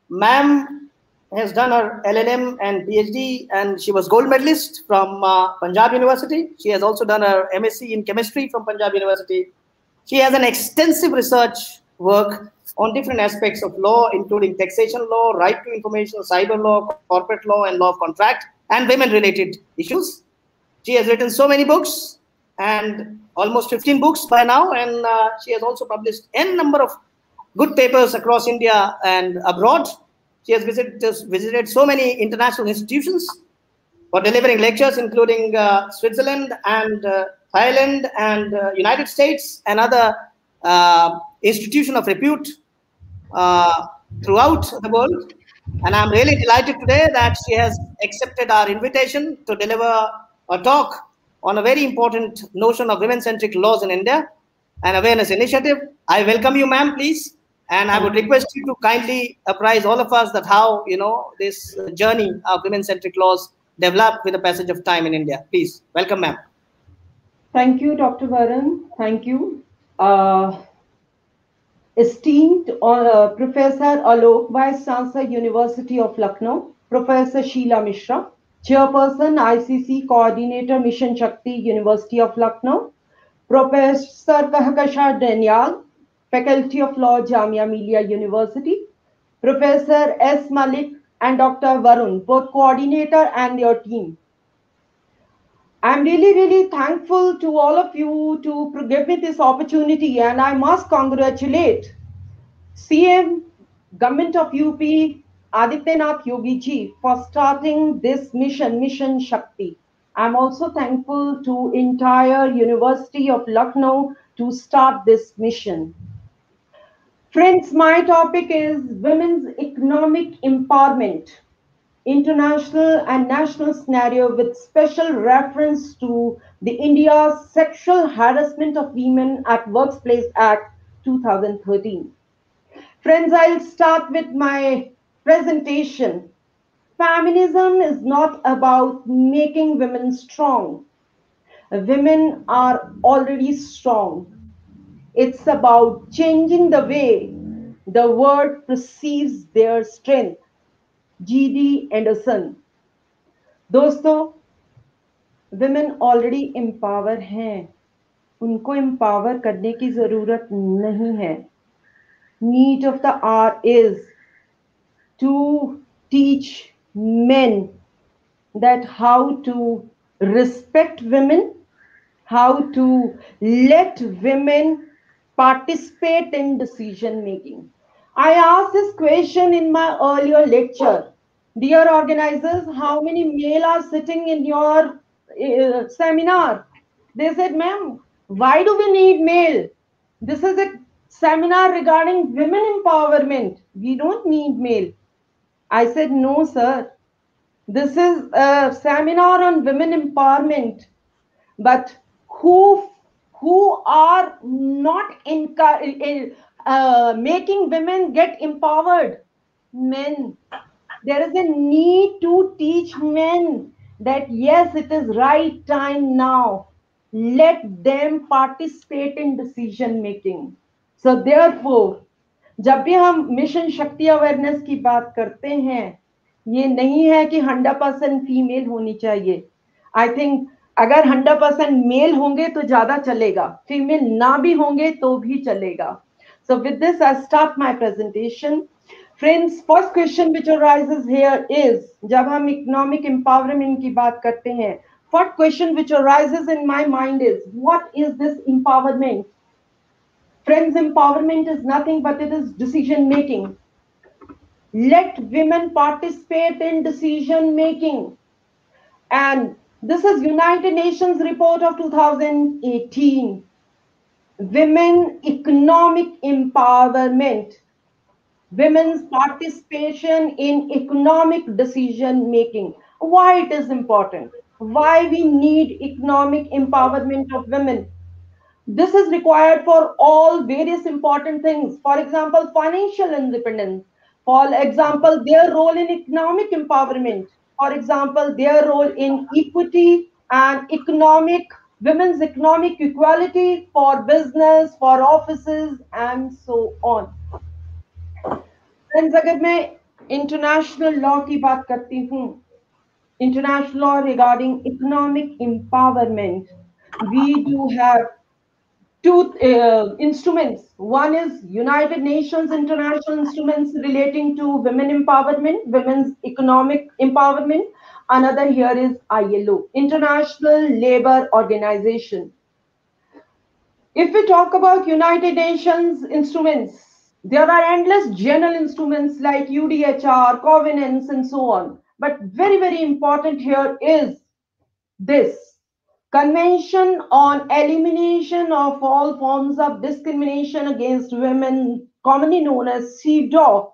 Ma'am has done her LLM and PhD, and she was gold medalist from Punjab University. She has also done her MSc in chemistry from Punjab University. She has an extensive research work on different aspects of law, including taxation law, right to information, cyber law, corporate law, and law of contract, and women-related issues. She has written so many books, and almost 15 books by now, and she has also published n number of good papers across India and abroad. She has visited so many international institutions for delivering lectures, including Switzerland and Thailand and United States and other institutions of repute throughout the world. And I'm really delighted today that she has accepted our invitation to deliver a talk on a very important notion of women-centric laws in India and awareness initiative. I welcome you, ma'am, please. And I would request you to kindly apprise all of us that how, this journey of women-centric laws developed with the passage of time in India. Please, welcome, ma'am. Thank you, Dr. Varun. Thank you. Esteemed Professor Alok, Vice Chancellor, University of Lucknow, Professor Sheila Mishra, Chairperson, ICC Coordinator, Mission Shakti, University of Lucknow, Professor Kehkashan Daniel, Faculty of Law, Jamia Millia University, Professor S. Malik and Dr. Varun, both coordinator and your team. I'm really, really thankful to all of you to give me this opportunity, and I must congratulate CM, Government of UP, Adityanath Yogi ji for starting this mission, Mission Shakti. I'm also thankful to entire University of Lucknow to start this mission. Friends, my topic is women's economic empowerment, international and national scenario with special reference to the India's Sexual Harassment of Women at Workplace Act 2013. Friends, I'll start with my presentation. Feminism is not about making women strong. Women are already strong. It's about changing the way the world perceives their strength. G.D. Anderson. दोस्तों, women already empower हैं. उनको empower करने की ज़रूरत नहीं है. Need of the hour is to teach men that how to respect women, how to let women participate in decision making. I asked this question in my earlier lecture. Dear organizers, how many male are sitting in your seminar? They said, ma'am, why do we need male? This is a seminar regarding women empowerment. We don't need male. I said, no, sir. This is a seminar on women empowerment, but who are not making women get empowered? Men. There is a need to teach men that yes, it is right time now. Let them participate in decision making. So therefore, जब भी हम mission शक्ति awareness की बात करते हैं, ये नहीं है कि 100% फीमेल होनी चाहिए. आई थिंक अगर 100% मेल होंगे तो ज्यादा चलेगा, फीमेल ना भी होंगे तो भी चलेगा. So with this, I start my presentation. Friends, first question which arises here is, जब हम economic empowerment की बात करते हैं, first question which arises in my mind is, what is this empowerment? Friends, empowerment is nothing but it is decision making. Let women participate in decision making. And this is United Nations report of 2018. Women economic empowerment. Women's participation in economic decision making. Why it is important? Why we need economic empowerment of women? This is required for all various important things. For example, financial independence. For example, their role in economic empowerment. For example, their role in equity and women's economic equality for business, for offices, and so on. Friends, अगर मैं international law की बात करती हूँ, international law regarding economic empowerment, we do have two instruments. One is United Nations international instruments relating to women empowerment, women's economic empowerment. Another here is ILO, International Labour Organization. If we talk about United Nations instruments, there are endless general instruments like UDHR, covenants, and so on. But very, very important here is this Convention on Elimination of All Forms of Discrimination Against Women, commonly known as CEDAW,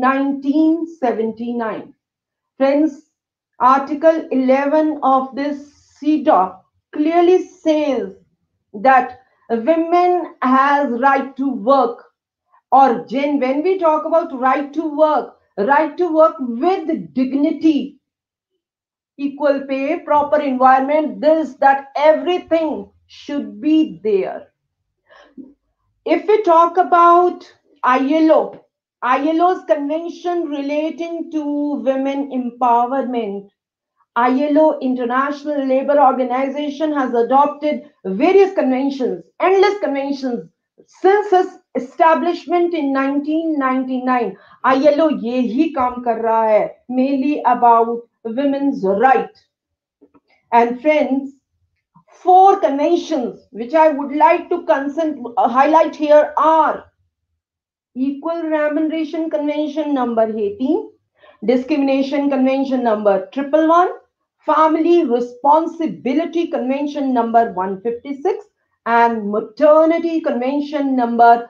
1979. Friends, Article 11 of this CEDAW clearly says that women has right to work, or when we talk about right to work with dignity, equal pay, proper environment, this, that, everything should be there. If we talk about ILO's convention relating to women empowerment, ILO, International Labour Organization, has adopted various conventions, endless conventions, since its establishment in 1999. ILO yehi kaam kar raha hai, mainly about women's right. And friends, 4 conventions which I would like to highlight here are Equal Remuneration Convention number 18, Discrimination Convention number 111, Family Responsibility Convention number 156, and Maternity Convention number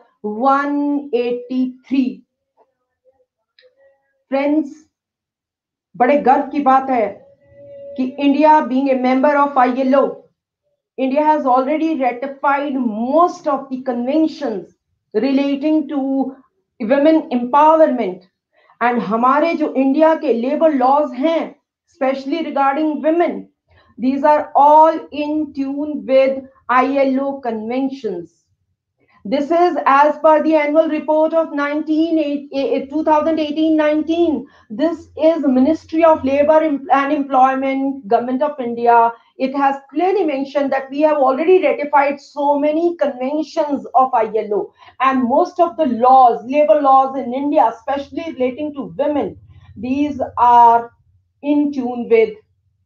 183. Friends, बड़े गर्व की बात है कि India, being a member of ILO, India has already ratified most of the conventions relating to women empowerment. And हमारे जो India के labor laws हैं, especially regarding women, these are all in tune with ILO conventions. This is as per the annual report of 2018-19. This is Ministry of Labour and Employment, Government of India. It has clearly mentioned that we have already ratified so many conventions of ILO, and most of the laws, labor laws in India, especially relating to women, these are in tune with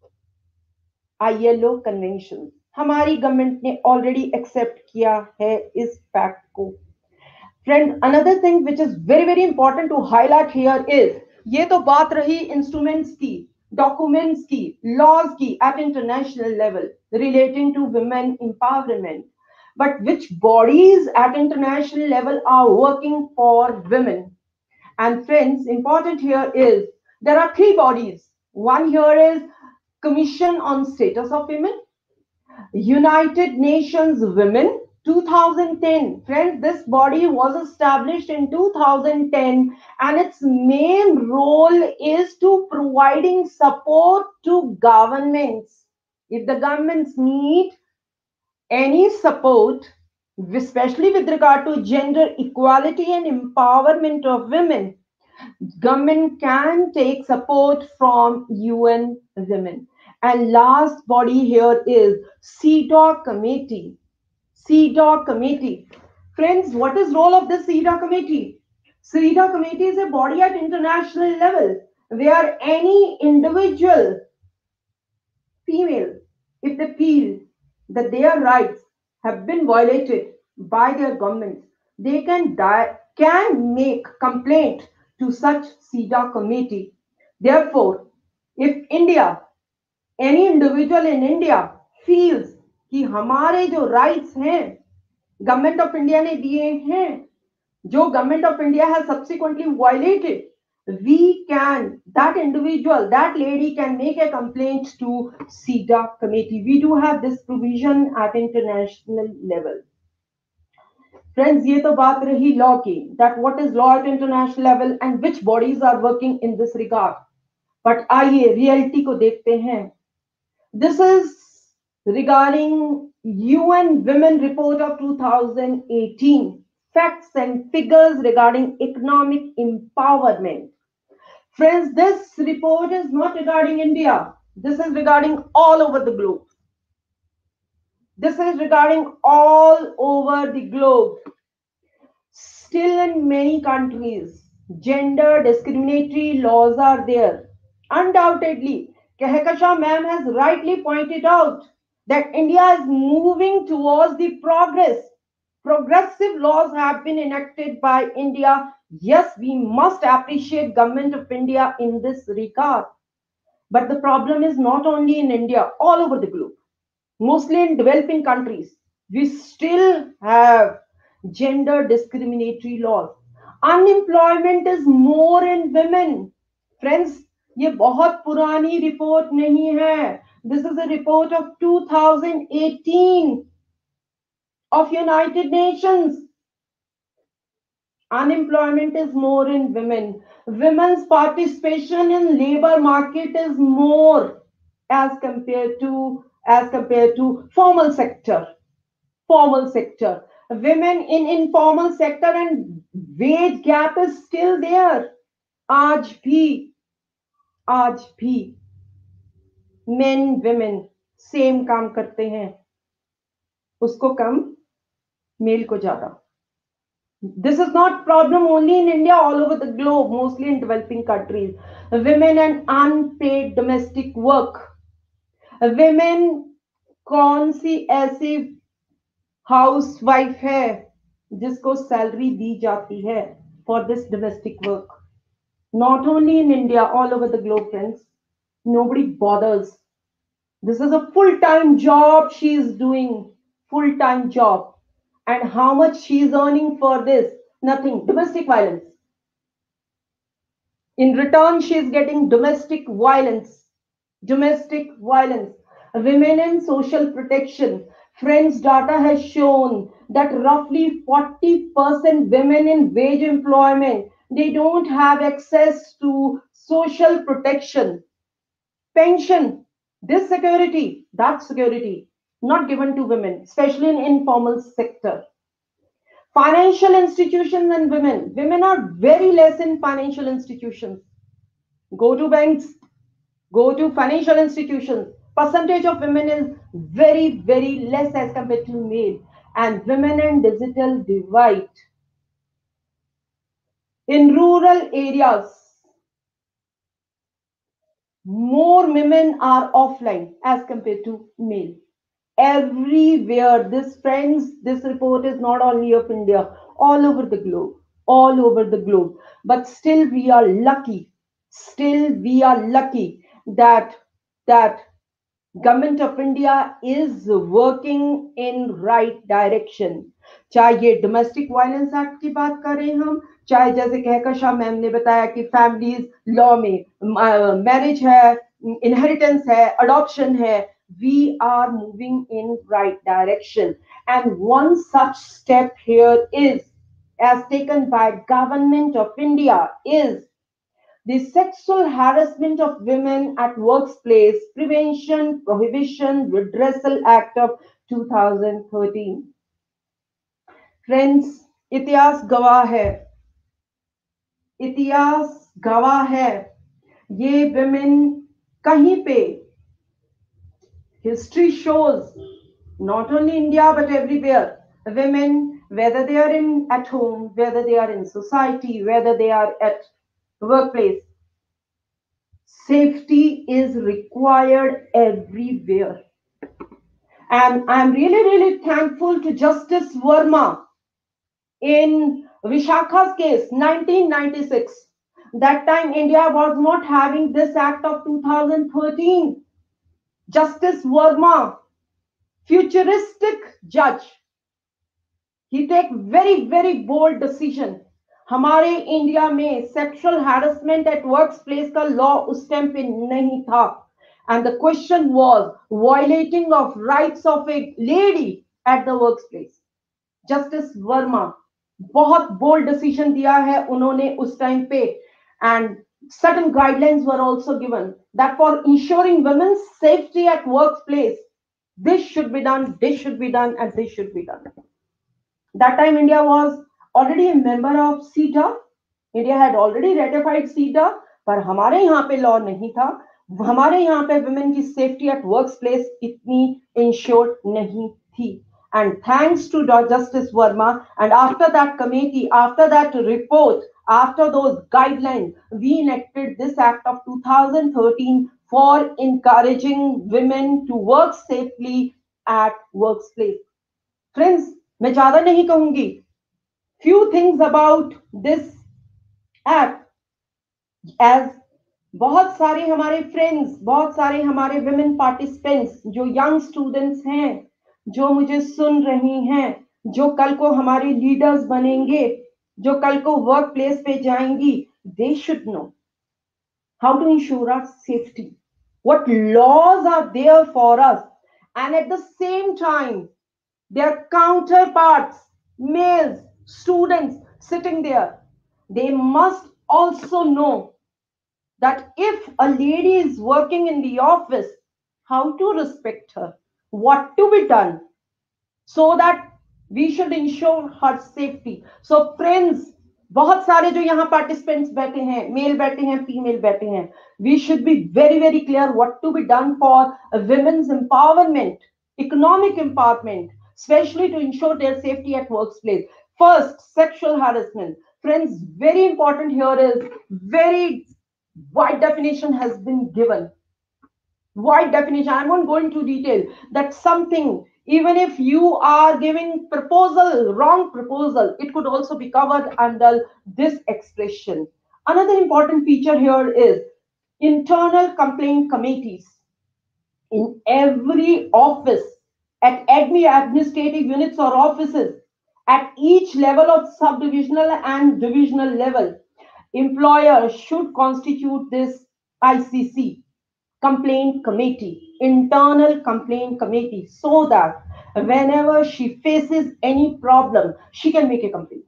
ILO conventions. हमारी government ने already accept किया है इस fact को. Friend, another thing which is very very important to highlight here is, ये तो बात रही इंस्ट्रूमेंट्स की, डॉक्यूमेंट्स की, लॉज की at international level relating to women empowerment. But which bodies at international level are working for women? And friends, important here is there are 3 bodies One here is Commission on Status of Women, United Nations Women 2010. Friends, this body was established in 2010 and its main role is to providing support to governments. If the governments need any support, especially with regard to gender equality and empowerment of women, government can take support from UN Women. And last body here is CEDAW committee. CEDAW committee. Friends, what is role of the CEDAW committee? CEDAW committee is a body at international level where any individual female, if they feel that their rights have been violated by their governments, they can make complaint to such CEDAW committee. Therefore, if India, any individual in India feels कि हमारे जो rights हैं government of India ने दिए हैं, जो government of India has subsequently violated, that individual, that lady can make a complaint to CEDAW committee. We do have this provision at international level. Friends, ये तो बात रही law की, that what is law at international level and which bodies are working in this regard. But आइए reality को देखते हैं. This is regarding UN Women Report of 2018. Facts and figures regarding economic empowerment. Friends, this report is not regarding India. This is regarding all over the globe. This is regarding all over the globe. Still in many countries, gender discriminatory laws are there. Undoubtedly, Kehkashan ma'am has rightly pointed out that India is moving towards the progress. Progressive laws have been enacted by India. Yes, we must appreciate Government of India in this regard. But the problem is not only in India, all over the globe. Mostly in developing countries, we still have gender discriminatory laws. Unemployment is more in women. Friends, ये बहुत पुरानी report नहीं है. This is a report of 2018 of United Nations. Unemployment is more in women. Women's participation in labor market is more as compared to formal sector. Women in informal sector and wage gap is still there. आज भी men women same काम करते हैं, उसको कम mail को ज्यादा. This is not problem only in India, all over the globe, mostly in developing countries. Women and unpaid domestic work. Women कौन सी ऐसी हाउसवाइफ है जिसको सैलरी दी जाती है for this domestic work? Not only in India, all over the globe, friends. Nobody bothers. This is a full-time job she is doing. Full-time job. And how much she is earning for this? Nothing. Domestic violence. In return, she is getting domestic violence. Domestic violence. Women in social protection. Friends, data has shown that roughly 40% women in wage employment, they don't have access to social protection, pension, this security, that security, not given to women, especially in informal sector. Financial institutions and women. Women are very less in financial institutions. Go to banks, go to financial institutions. Percentage of women is very, very less as compared to male. And women and digital divide. In rural areas, more women are offline as compared to male. Everywhere, this report is not only of India, all over the globe, all over the globe. But still we are lucky, that Government of India is working in right direction. चाहे ये domestic violence act की बात करें हम, चाहे जैसे Kahkasha ma'am ने बताया कि फैमिलीज लॉ में मैरिज है, इनहेरिटेंस है, अडॉप्शन है, we are moving in right direction. And one such step here is, as taken by Government of India, is the Sexual Harassment of Women at Workplace Prevention, Prohibition, Redressal Act of 2013. Friends, इतिहास गवाह है, इतिहास गवाह है, ये women कहीं पे, history shows, not only India but everywhere, women, whether they are at home, whether they are in society, whether they are at workplace, safety is required everywhere. And I'm really thankful to Justice Verma in Vishakha's case, 1996. That time India was not having this act of 2013. Justice Verma, futuristic judge, he take very bold decision. हमारे India में sexual harassment at workplace का law उस time पे नहीं था, and the question was violating of rights of a lady at the workplace. Justice Verma बहुत bold decision दिया है उन्होंने उस टाइम पे, and certain guidelines were also given that for ensuring women's safety at workplace, this should be done, this should be done, and this should be done. That time India was already a member of CETA. India had already ratified CETA, पर हमारे यहाँ पे law नहीं था, हमारे यहाँ पे women की safety at workplace इतनी ensured नहीं थी. And thanks to Justice Verma, and after that committee, after that report, after those guidelines, we enacted this Act of 2013 for encouraging women to work safely at workplace. Friends, मैं ज़्यादा नहीं कहूँगी. Few things about this act. As बहुत सारे हमारे friends, बहुत सारे हमारे women participants, जो young students हैं, जो मुझे सुन रही हैं, जो कल को हमारे लीडर्स बनेंगे, जो कल को वर्क प्लेस पे जाएंगी, they should know how to ensure our safety, what laws are there for us, and at the same time their counterparts, males, students sitting there, they must also know that if a lady is working in the office, how to respect her, what to be done, so that we should ensure her safety. So friends, बहुत सारे जो यहाँ participants बैठे हैं, male बैठे हैं, female बैठे हैं, we should be very clear what to be done for women's empowerment, economic empowerment, especially to ensure their safety at workplace. First, sexual harassment. Friends, very important here is very wide definition has been given. Wide definition. I won't go into detail. That something, even if you are giving proposal, wrong proposal, it could also be covered under this expression. Another important feature here is internal complaint committees. In every office, at administrative units or offices, at each level of subdivisional and divisional level, employer should constitute this ICC, complaint committee, internal complaint committee, so that whenever she faces any problem, she can make a complaint.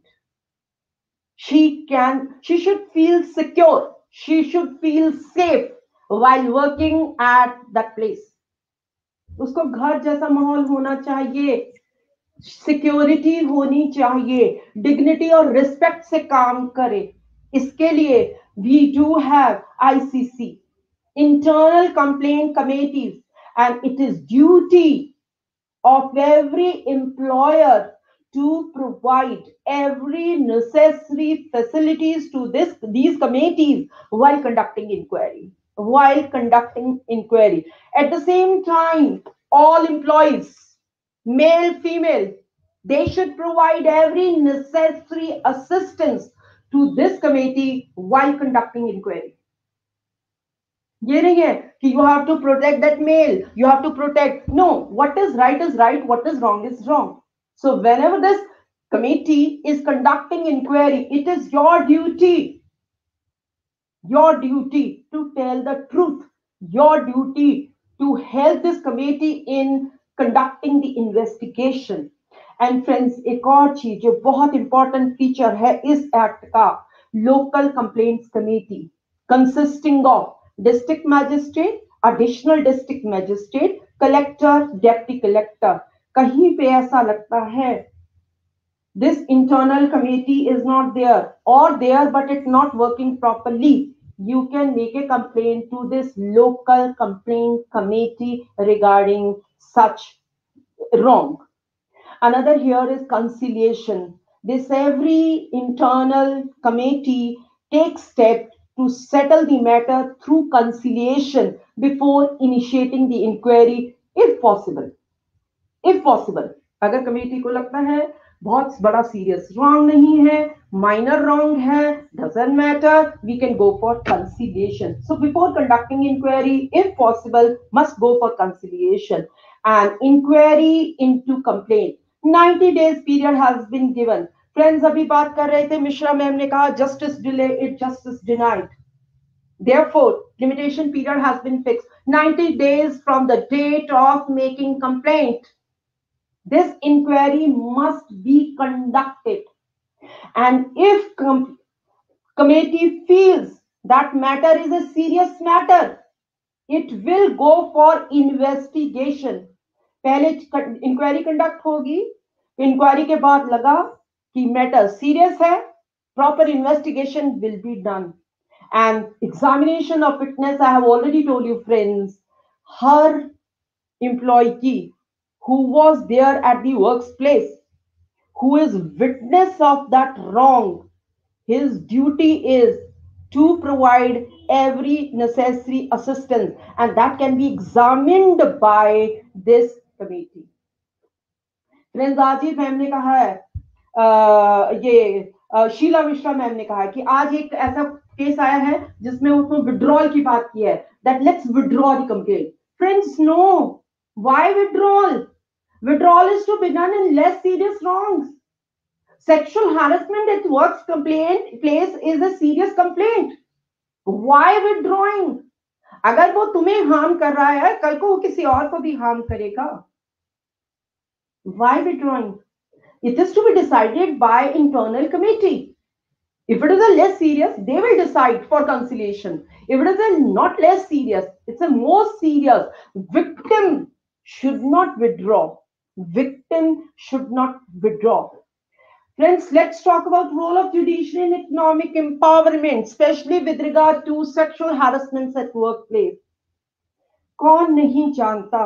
She should feel secure, she should feel safe while working at that place. उसको घर जैसा माहौल होना चाहिए, security होनी चाहिए, dignity और respect से काम करे. इसके लिए we do have ICC, internal complaint committees, and it is duty of every employer to provide every necessary facilities to these committees while conducting inquiry. At the same time, all employees, male, female, they should provide every necessary assistance to this committee while conducting inquiry. ये नहीं है कि you have to protect that male, you have to protect. No, what is right, what is wrong is wrong. So whenever this committee is conducting inquiry, it is your duty to tell the truth, your duty to help this committee in conducting the investigation. And friends, एक और चीज जो बहुत important feature है इस act का, local complaints committee consisting of district magistrate, additional district magistrate, collector, deputy collector. कहीं पे ऐसा लगता है this internal committee is not there or there but it's not working properly, you can make a complaint to this local complaint committee regarding such wrong. Another here is conciliation. This every internal committee takes steps to settle the matter through conciliation before initiating the inquiry if possible. If possible, अगर committee को लगता है बहुत बड़ा serious wrong नहीं है, minor wrong है, doesn't matter, we can go for conciliation. So before conducting inquiry, if possible, must go for conciliation. And inquiry into complaint, 90 days period has been given. Friends, अभी बात कर रहे थे, Mishra ma'am ने कहा justice delay is justice denied. Therefore, limitation period has been fixed. 90 days from the date of making complaint. This inquiry must be conducted. And if committee feels that matter is a serious matter, it will go for investigation. पहले inquiry conduct होगी, inquiry के बाद लगा कि matter serious है, proper investigation will be done. And examination of witness, I have already told you friends, her employee who was there at the workplace, who is witness of that wrong, his duty is to provide every necessary assistance, and that can be examined by this committee. Friends, आज ही ma'am ने कहा है, ये Sheila Mishra ma'am ने कहा है कि आज एक ऐसा केस आया है जिसमें उसने विड्रॉल की बात की है, that let's withdraw the complaint. Friends, no. Why withdrawal? Withdrawal is to be done in less serious wrongs. Sexual harassment at work place is a serious complaint. Why withdrawing? अगर वो तुम्हें harm कर रहा है, कल को वो किसी और को भी harm करेगा. Why withdrawing? It is to be decided by internal committee. If it is a less serious, they will decide for conciliation. If it is a not less serious, it's a more serious. Victim should not withdraw. Victim should not withdraw. Friends, let's talk about role of judiciary in economic empowerment, especially with regard to sexual harassments at workplace. कौन नहीं जानता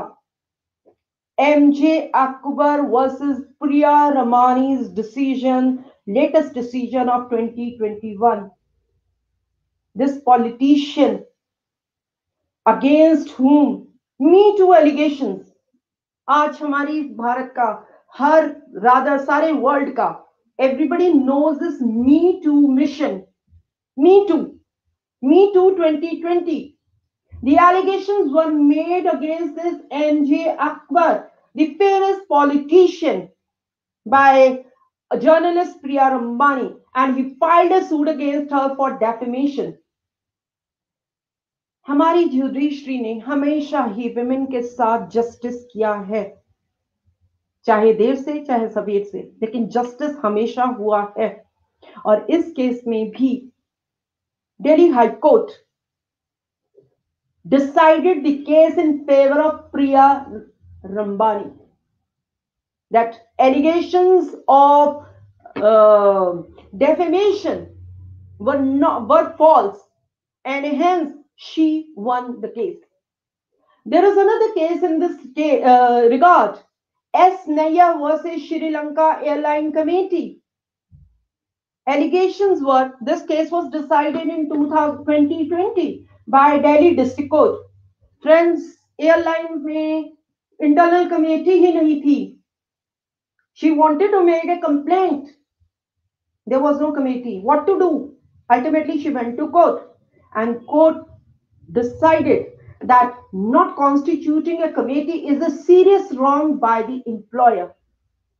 MJ Akbar versus Priya Ramani's decision, latest decision of 2021. This politician against whom Me Too allegations, आज हमारी भारत का हर rather सारे world का everybody knows this Me Too mission. Me Too 2020. The allegations were made against this MJ Akbar, the famous politician, by a journalist Priya Rambani, and he filed a suit against her for defamation. हमारी judiciary ने हमेशा ही women के साथ justice किया है, चाहे देर से चाहे सवेर से, लेकिन जस्टिस हमेशा हुआ है. और इस केस में भी Delhi high court decided the case in favor of Priya Rambani, that allegations of defamation were false, and hence she won the case. There is another case in this regard, S. Nayyar versus Sri Lanka Airline Committee. Allegations were, this case was decided in 2020 by Delhi District Court. Friends, airline में internal committee ही नहीं थी. She wanted to make a complaint. There was no committee. What to do? Ultimately, she went to court, and court decided that not constituting a committee is a serious wrong by the employer.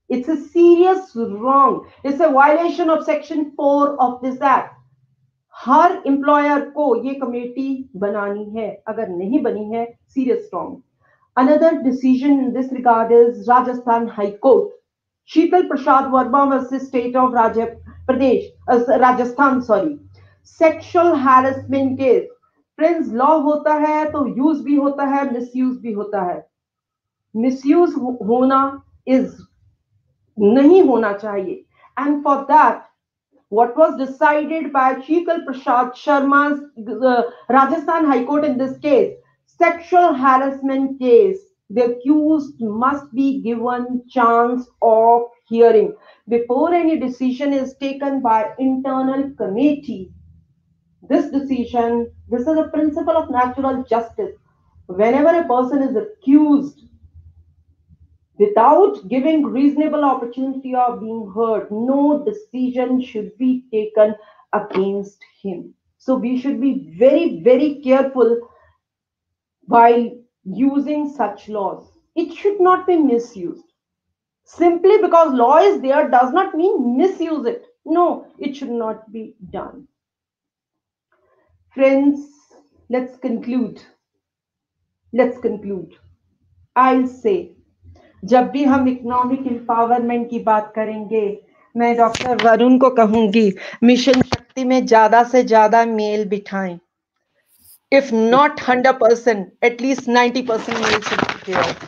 It's a serious wrong. It's a violation of Section 4 of this Act. Her employer को ये committee बनानी है, अगर नहीं बनी है, serious wrong. Another decision in this regard is Rajasthan High Court. Sheetal Prasad Verma versus State of Rajasthan, sorry. Sexual harassment case. Friends, law होता है तो use भी होता है, misuse भी होता है. Misuse होना is नहीं होना चाहिए. And for that, what was decided by Sheetal Prasad Sharma's Rajasthan High Court in this case, sexual harassment case, the accused must be given chance of hearing before any decision is taken by internal committee. This decision, this is a principle of natural justice. Whenever a person is accused, without giving reasonable opportunity of being heard, no decision should be taken against him. So we should be very, very careful while using such laws. It should not be misused. Simply because law is there does not mean misuse it. No, it should not be done. Friends, let's conclude. Let's conclude. I'll say, जब भी हम economic empowerment की बात करेंगे, मैं doctor Varun को कहूंगी, mission शक्ति में ज्यादा से ज्यादा मेल बिठाएं. If not 100%, at least 90% male should be there.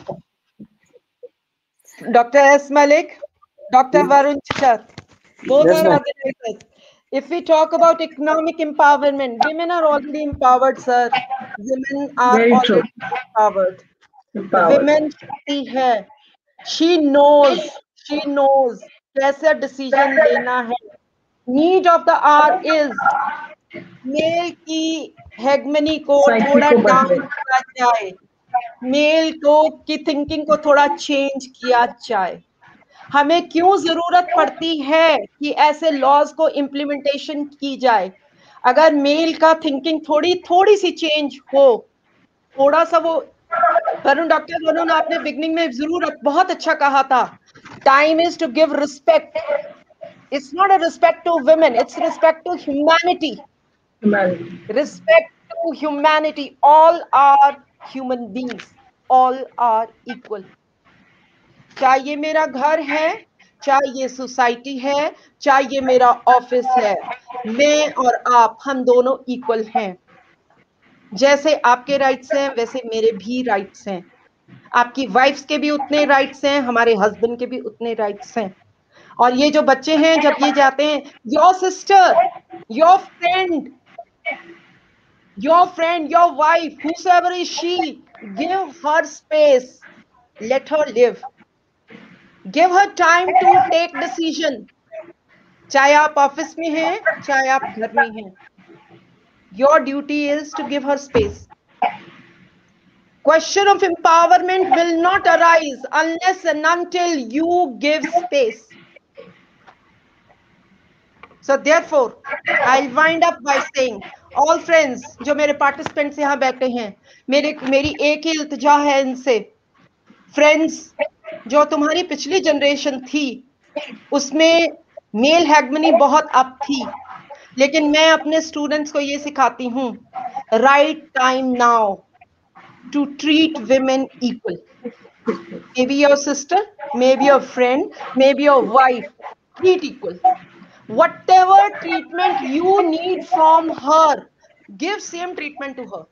Dr. S. Malik, Dr. Varun Chachar, both Yes, are ma'am. organizers. If we talk about economic empowerment, women are already empowered, sir. Women are Very true. already empowered. Empowered. Women शक्ति है. She knows कैसे decision लेना है. Need of the hour is male की hegemony को थोड़ा down किया जाए, मेल को की थिंकिंग को थोड़ा चेंज किया जाए. हमें क्यों जरूरत पड़ती है कि ऐसे लॉज को इम्प्लीमेंटेशन की जाए? अगर मेल का थिंकिंग थोड़ी सी चेंज हो, थोड़ा सा वो डॉक्टर वरुण, आपने बिगनिंग में जरूर बहुत अच्छा कहा था, time is to give respect. It's not a respect to women, it's respect to humanity. Respect to humanity. All are human beings. All are equal. चाहे ये मेरा घर है, चाहे ये सोसाइटी है, चाहे ये मेरा ऑफिस है, मैं और आप, हम दोनों इक्वल हैं. जैसे आपके राइट्स हैं वैसे मेरे भी राइट्स हैं. आपकी वाइफ्स के भी उतने राइट्स हैं, हमारे हस्बैंड के भी उतने राइट्स हैं. और ये जो बच्चे हैं, जब ये जाते हैं, your sister, your friend, your wife, whosoever is she, give her space, let her live, give her time to take decision. चाहे आप ऑफिस में हैं, चाहे आप घर में हैं, your duty is to give her space. Question of empowerment will not arise unless and until you give space. So therefore, I'll wind up by saying, all friends जो मेरे पार्टिसिपेंट्स यहाँ बैठे हैं, मेरी एक ही इल्तिजा है इनसे, फ्रेंड्स, जो तुम्हारी पिछली जनरेशन थी उसमें मेल हैगमनी बहुत अप थी, लेकिन मैं अपने स्टूडेंट्स को ये सिखाती हूँ, right time now to treat women equal. May be your sister, may be your friend, may be your wife, treat equal. Whatever treatment you need from her, give same treatment to her.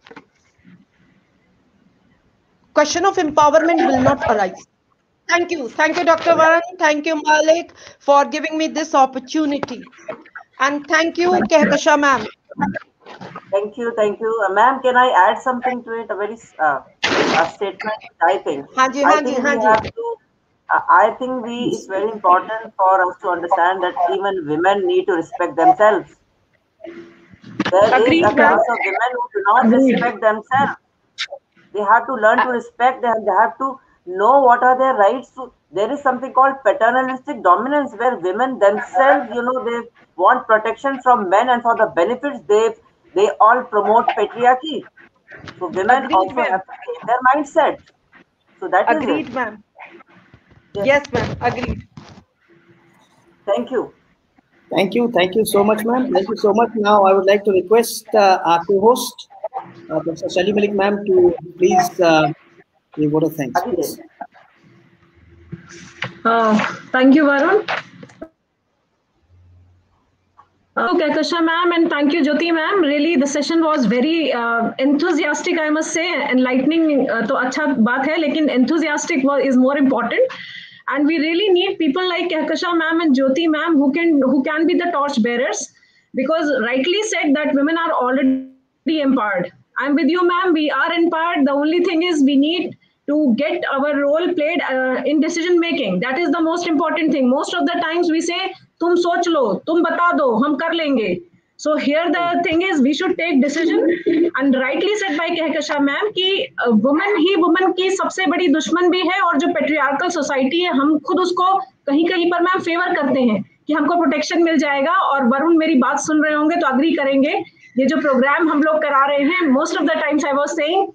Question of empowerment will not arise. Thank you, Dr. Varun. Thank you, Malik, for giving me this opportunity. And thank you, Kehkasha ma'am. Thank you, ma'am. Can I add something to it? A very statement. I think. I think it's very important for us to understand that even women need to respect themselves. There is a class of women who do not respect themselves. They have to learn to respect them. They have to know what are their rights. There is something called paternalistic dominance, where women themselves, they want protection from men, and for the benefits they all promote patriarchy. So women also have to change their mindset. So that is agreed, ma'am. Yes, ma'am. Agreed. Thank you. Thank you. Thank you so much, ma'am. Thank you so much. Now, I would like to request our co-host, Professor Shaili Malik, ma'am, to please give vote of thanks. Please. Thank you, Varun. Kehkashan ma'am, and thank you, Jyoti ma'am. Really, the session was very enthusiastic, I must say. Enlightening, तो अच्छा बात है, लेकिन enthusiastic is more important. And we really need people like Kehkashan ma'am and Jyoti ma'am who can be the torch bearers, because rightly said that women are already empowered. I'm with you, ma'am. We are empowered. The only thing is we need to get our role played in decision making. That is the most important thing. Most of the times we say, तुम सोच लो, तुम बता दो, हम कर लेंगे. So here the thing is we should take decision, and rightly said by Kehkashan ma'am कि woman ही woman की सबसे बड़ी दुश्मन भी है, और जो patriarchal society है हम खुद उसको कहीं कहीं पर मैम फेवर करते हैं कि हमको प्रोटेक्शन मिल जाएगा. और वरुण मेरी बात सुन रहे होंगे तो अग्री करेंगे. ये जो प्रोग्राम हम लोग करा रहे हैं, most of the times I was saying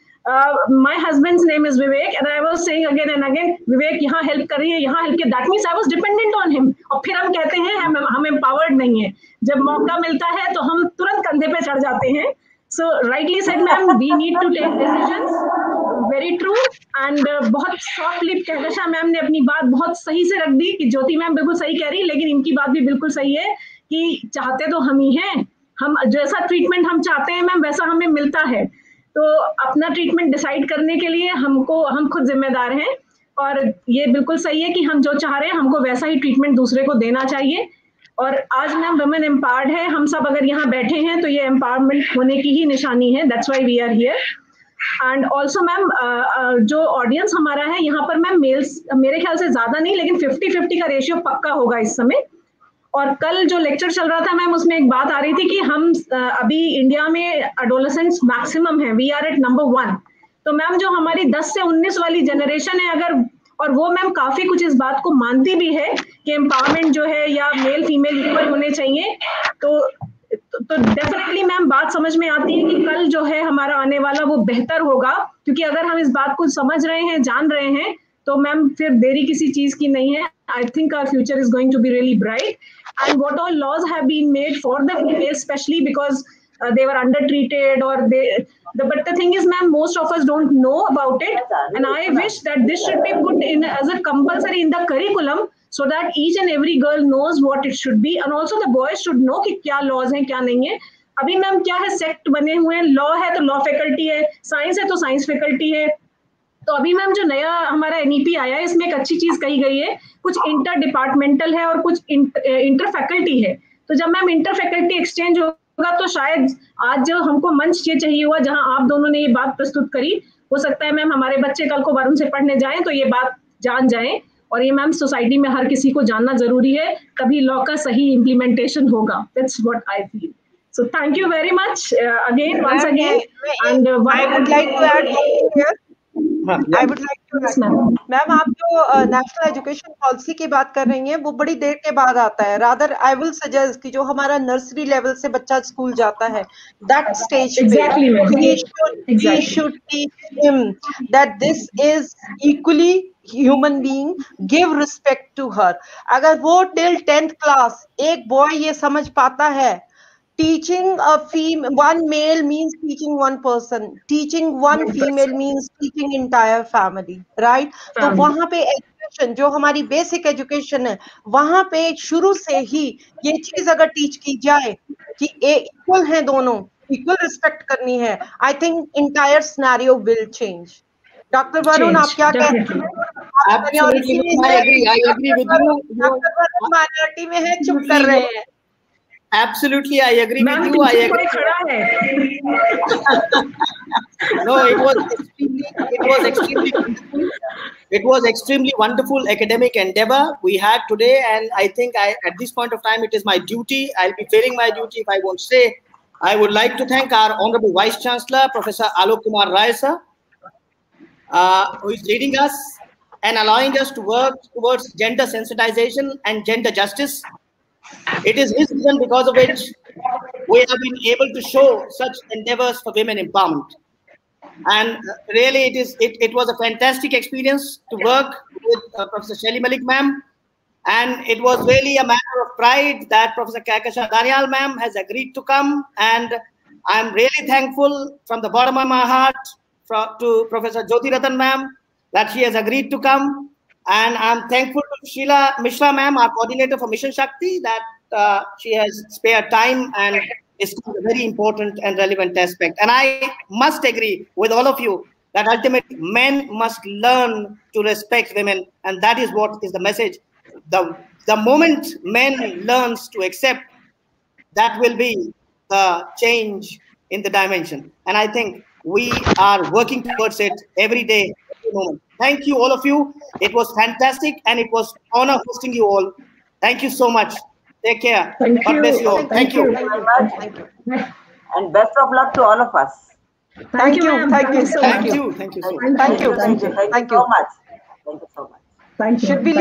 my husband's name is Vivek, and I was saying again and again, Vivek यहाँ help करिए, यहाँ help किए. That means I was dependent on him. और फिर हम कहते हैं हम empowered नहीं है. जब मौका मिलता है तो हम तुरंत कंधे पे चढ़ जाते हैं. So rightly said, ma'am, we need to take decisions. Very true. And बहुत soft lip Kehkashan ma'am ने अपनी बात बहुत सही से रख दी कि ज्योति मैम बिल्कुल सही कह रही, लेकिन इनकी बात भी बिल्कुल सही है कि चाहते तो हम ही हैं. हम जैसा ट्रीटमेंट हम चाहते हैं मैम वैसा हमें मिलता है. तो अपना ट्रीटमेंट डिसाइड करने के लिए हम खुद जिम्मेदार हैं. और ये बिल्कुल सही है कि हम जो चाह रहे हैं हमको वैसा ही ट्रीटमेंट दूसरे को देना चाहिए. और आज मैम वुमेन एम्पावर्ड है. हम सब अगर यहाँ बैठे हैं तो ये एम्पावरमेंट होने की ही निशानी है. That's why we are here. And also ma'am जो ऑडियंस हमारा है यहाँ पर मैम मेल्स मेरे ख्याल से ज्यादा नहीं, लेकिन 50-50 का रेशियो पक्का होगा इस समय. और कल जो लेक्चर चल रहा था मैम उसमें एक बात आ रही थी कि हम अभी इंडिया में एडोलेसेंट्स मैक्सिमम है. We are at number 1. तो मैम जो हमारी 10 से 19 वाली जनरेशन है, अगर और वो मैम काफी कुछ इस बात को मानती भी है कि एम्पावरमेंट जो है या मेल फीमेल इक्वल होने चाहिए, तो डेफिनेटली मैम बात समझ में आती है कि कल जो है हमारा आने वाला वो बेहतर होगा. क्योंकि अगर हम इस बात को समझ रहे हैं, जान रहे हैं, तो मैम फिर देरी किसी चीज की नहीं है. I think our future is going to be really bright. And what all laws have been made for the females, especially because they were undertreated, or but the thing is, ma'am, most of us don't know about it. And I wish that this should be put in as a compulsory in the curriculum, so that each and every girl knows what it should be, and also the boys should know कि क्या laws हैं क्या नहीं है. अभी ma'am क्या है, sect बने हुए हैं. लॉ है तो लॉ फैकल्टी है, साइंस है तो साइंस फैकल्टी है. तो अभी मैम जो नया हमारा एनईपी आया है इसमें एक अच्छी चीज कही गई है, कुछ इंटर डिपार्टमेंटल है और कुछ इंटर फैकल्टी है. तो जब मैम इंटर फैकल्टी एक्सचेंज होगा तो शायद आज जो हमको मंच ये चाहिए हुआ जहां आप दोनों ने ये बात प्रस्तुत करी, हो सकता है मैम हमारे बच्चे कल को वरुण से पढ़ने जाएं तो ये बात जान जाएं. और ये मैम सोसाइटी में हर किसी को जानना जरूरी है, तभी लॉ का सही इम्प्लीमेंटेशन होगा. That's what I feel. So thank you very much again, once again. And I would like to add here. I would like to ma'am आप जो नेशनल एजुकेशन पॉलिसी की बात कर रही हैं वो बड़ी देर के बाद आता है. रादर आई विल सजेस्ट कि जो हमारा नर्सरी लेवल से बच्चा स्कूल जाता है, that stage we should teach him that this is equally human being, give respect to her. अगर वो till 10th class एक बॉय ये समझ पाता है, teaching one male means teaching one person, teaching one female means teaching entire family, right? तो वहाँ पे एजुकेशन जो हमारी बेसिक एजुकेशन है, वहाँ पे शुरू से ही ये चीज अगर टीच की जाए कि इक्वल हैं दोनों, इक्वल रिस्पेक्ट करनी है, I think entire scenario will change. Doctor Varun आप क्या कहते हैं? माइनॉरिटी में है, चुप कर रहे हैं. Absolutely, I agree with you. I agree. No, it was extremely wonderful academic endeavor we had today, and I think at this point of time it is my duty. I'll be failing my duty if I won't say. I would like to thank our Honorable Vice Chancellor, Professor Alok Kumar Rai sir, who is leading us and allowing us to work towards gender sensitization and gender justice. It is his vision because of which we have been able to show such endeavors for women empowerment. And really, it was a fantastic experience to work with Professor Shaili Malik ma'am, And it was really a matter of pride that Professor Kehkashan Daniel ma'am has agreed to come. And I'm really thankful from the bottom of my heart to Professor Jyoti Ratan ma'am that she has agreed to come. And I'm thankful to Sheila Mishra ma'am, our coordinator for Mission Shakti, that she has spared time and is a very important and relevant aspect. And I must agree with all of you that ultimately men must learn to respect women. And that is what is the message. The moment men learns to accept, that will be the change in the dimension. And I think we are working towards it every day, every moment. Thank you, all of you. It was fantastic, and it was an honor hosting you all. Thank you so much. Take care. Thank God you. bless you all. Thank you. Thank you very much. And best of luck to all of us. Thank you, ma'am. Thank you so much. Thank you. Thank you so much. Thank you so much. Thank you so much. Thank you. Should we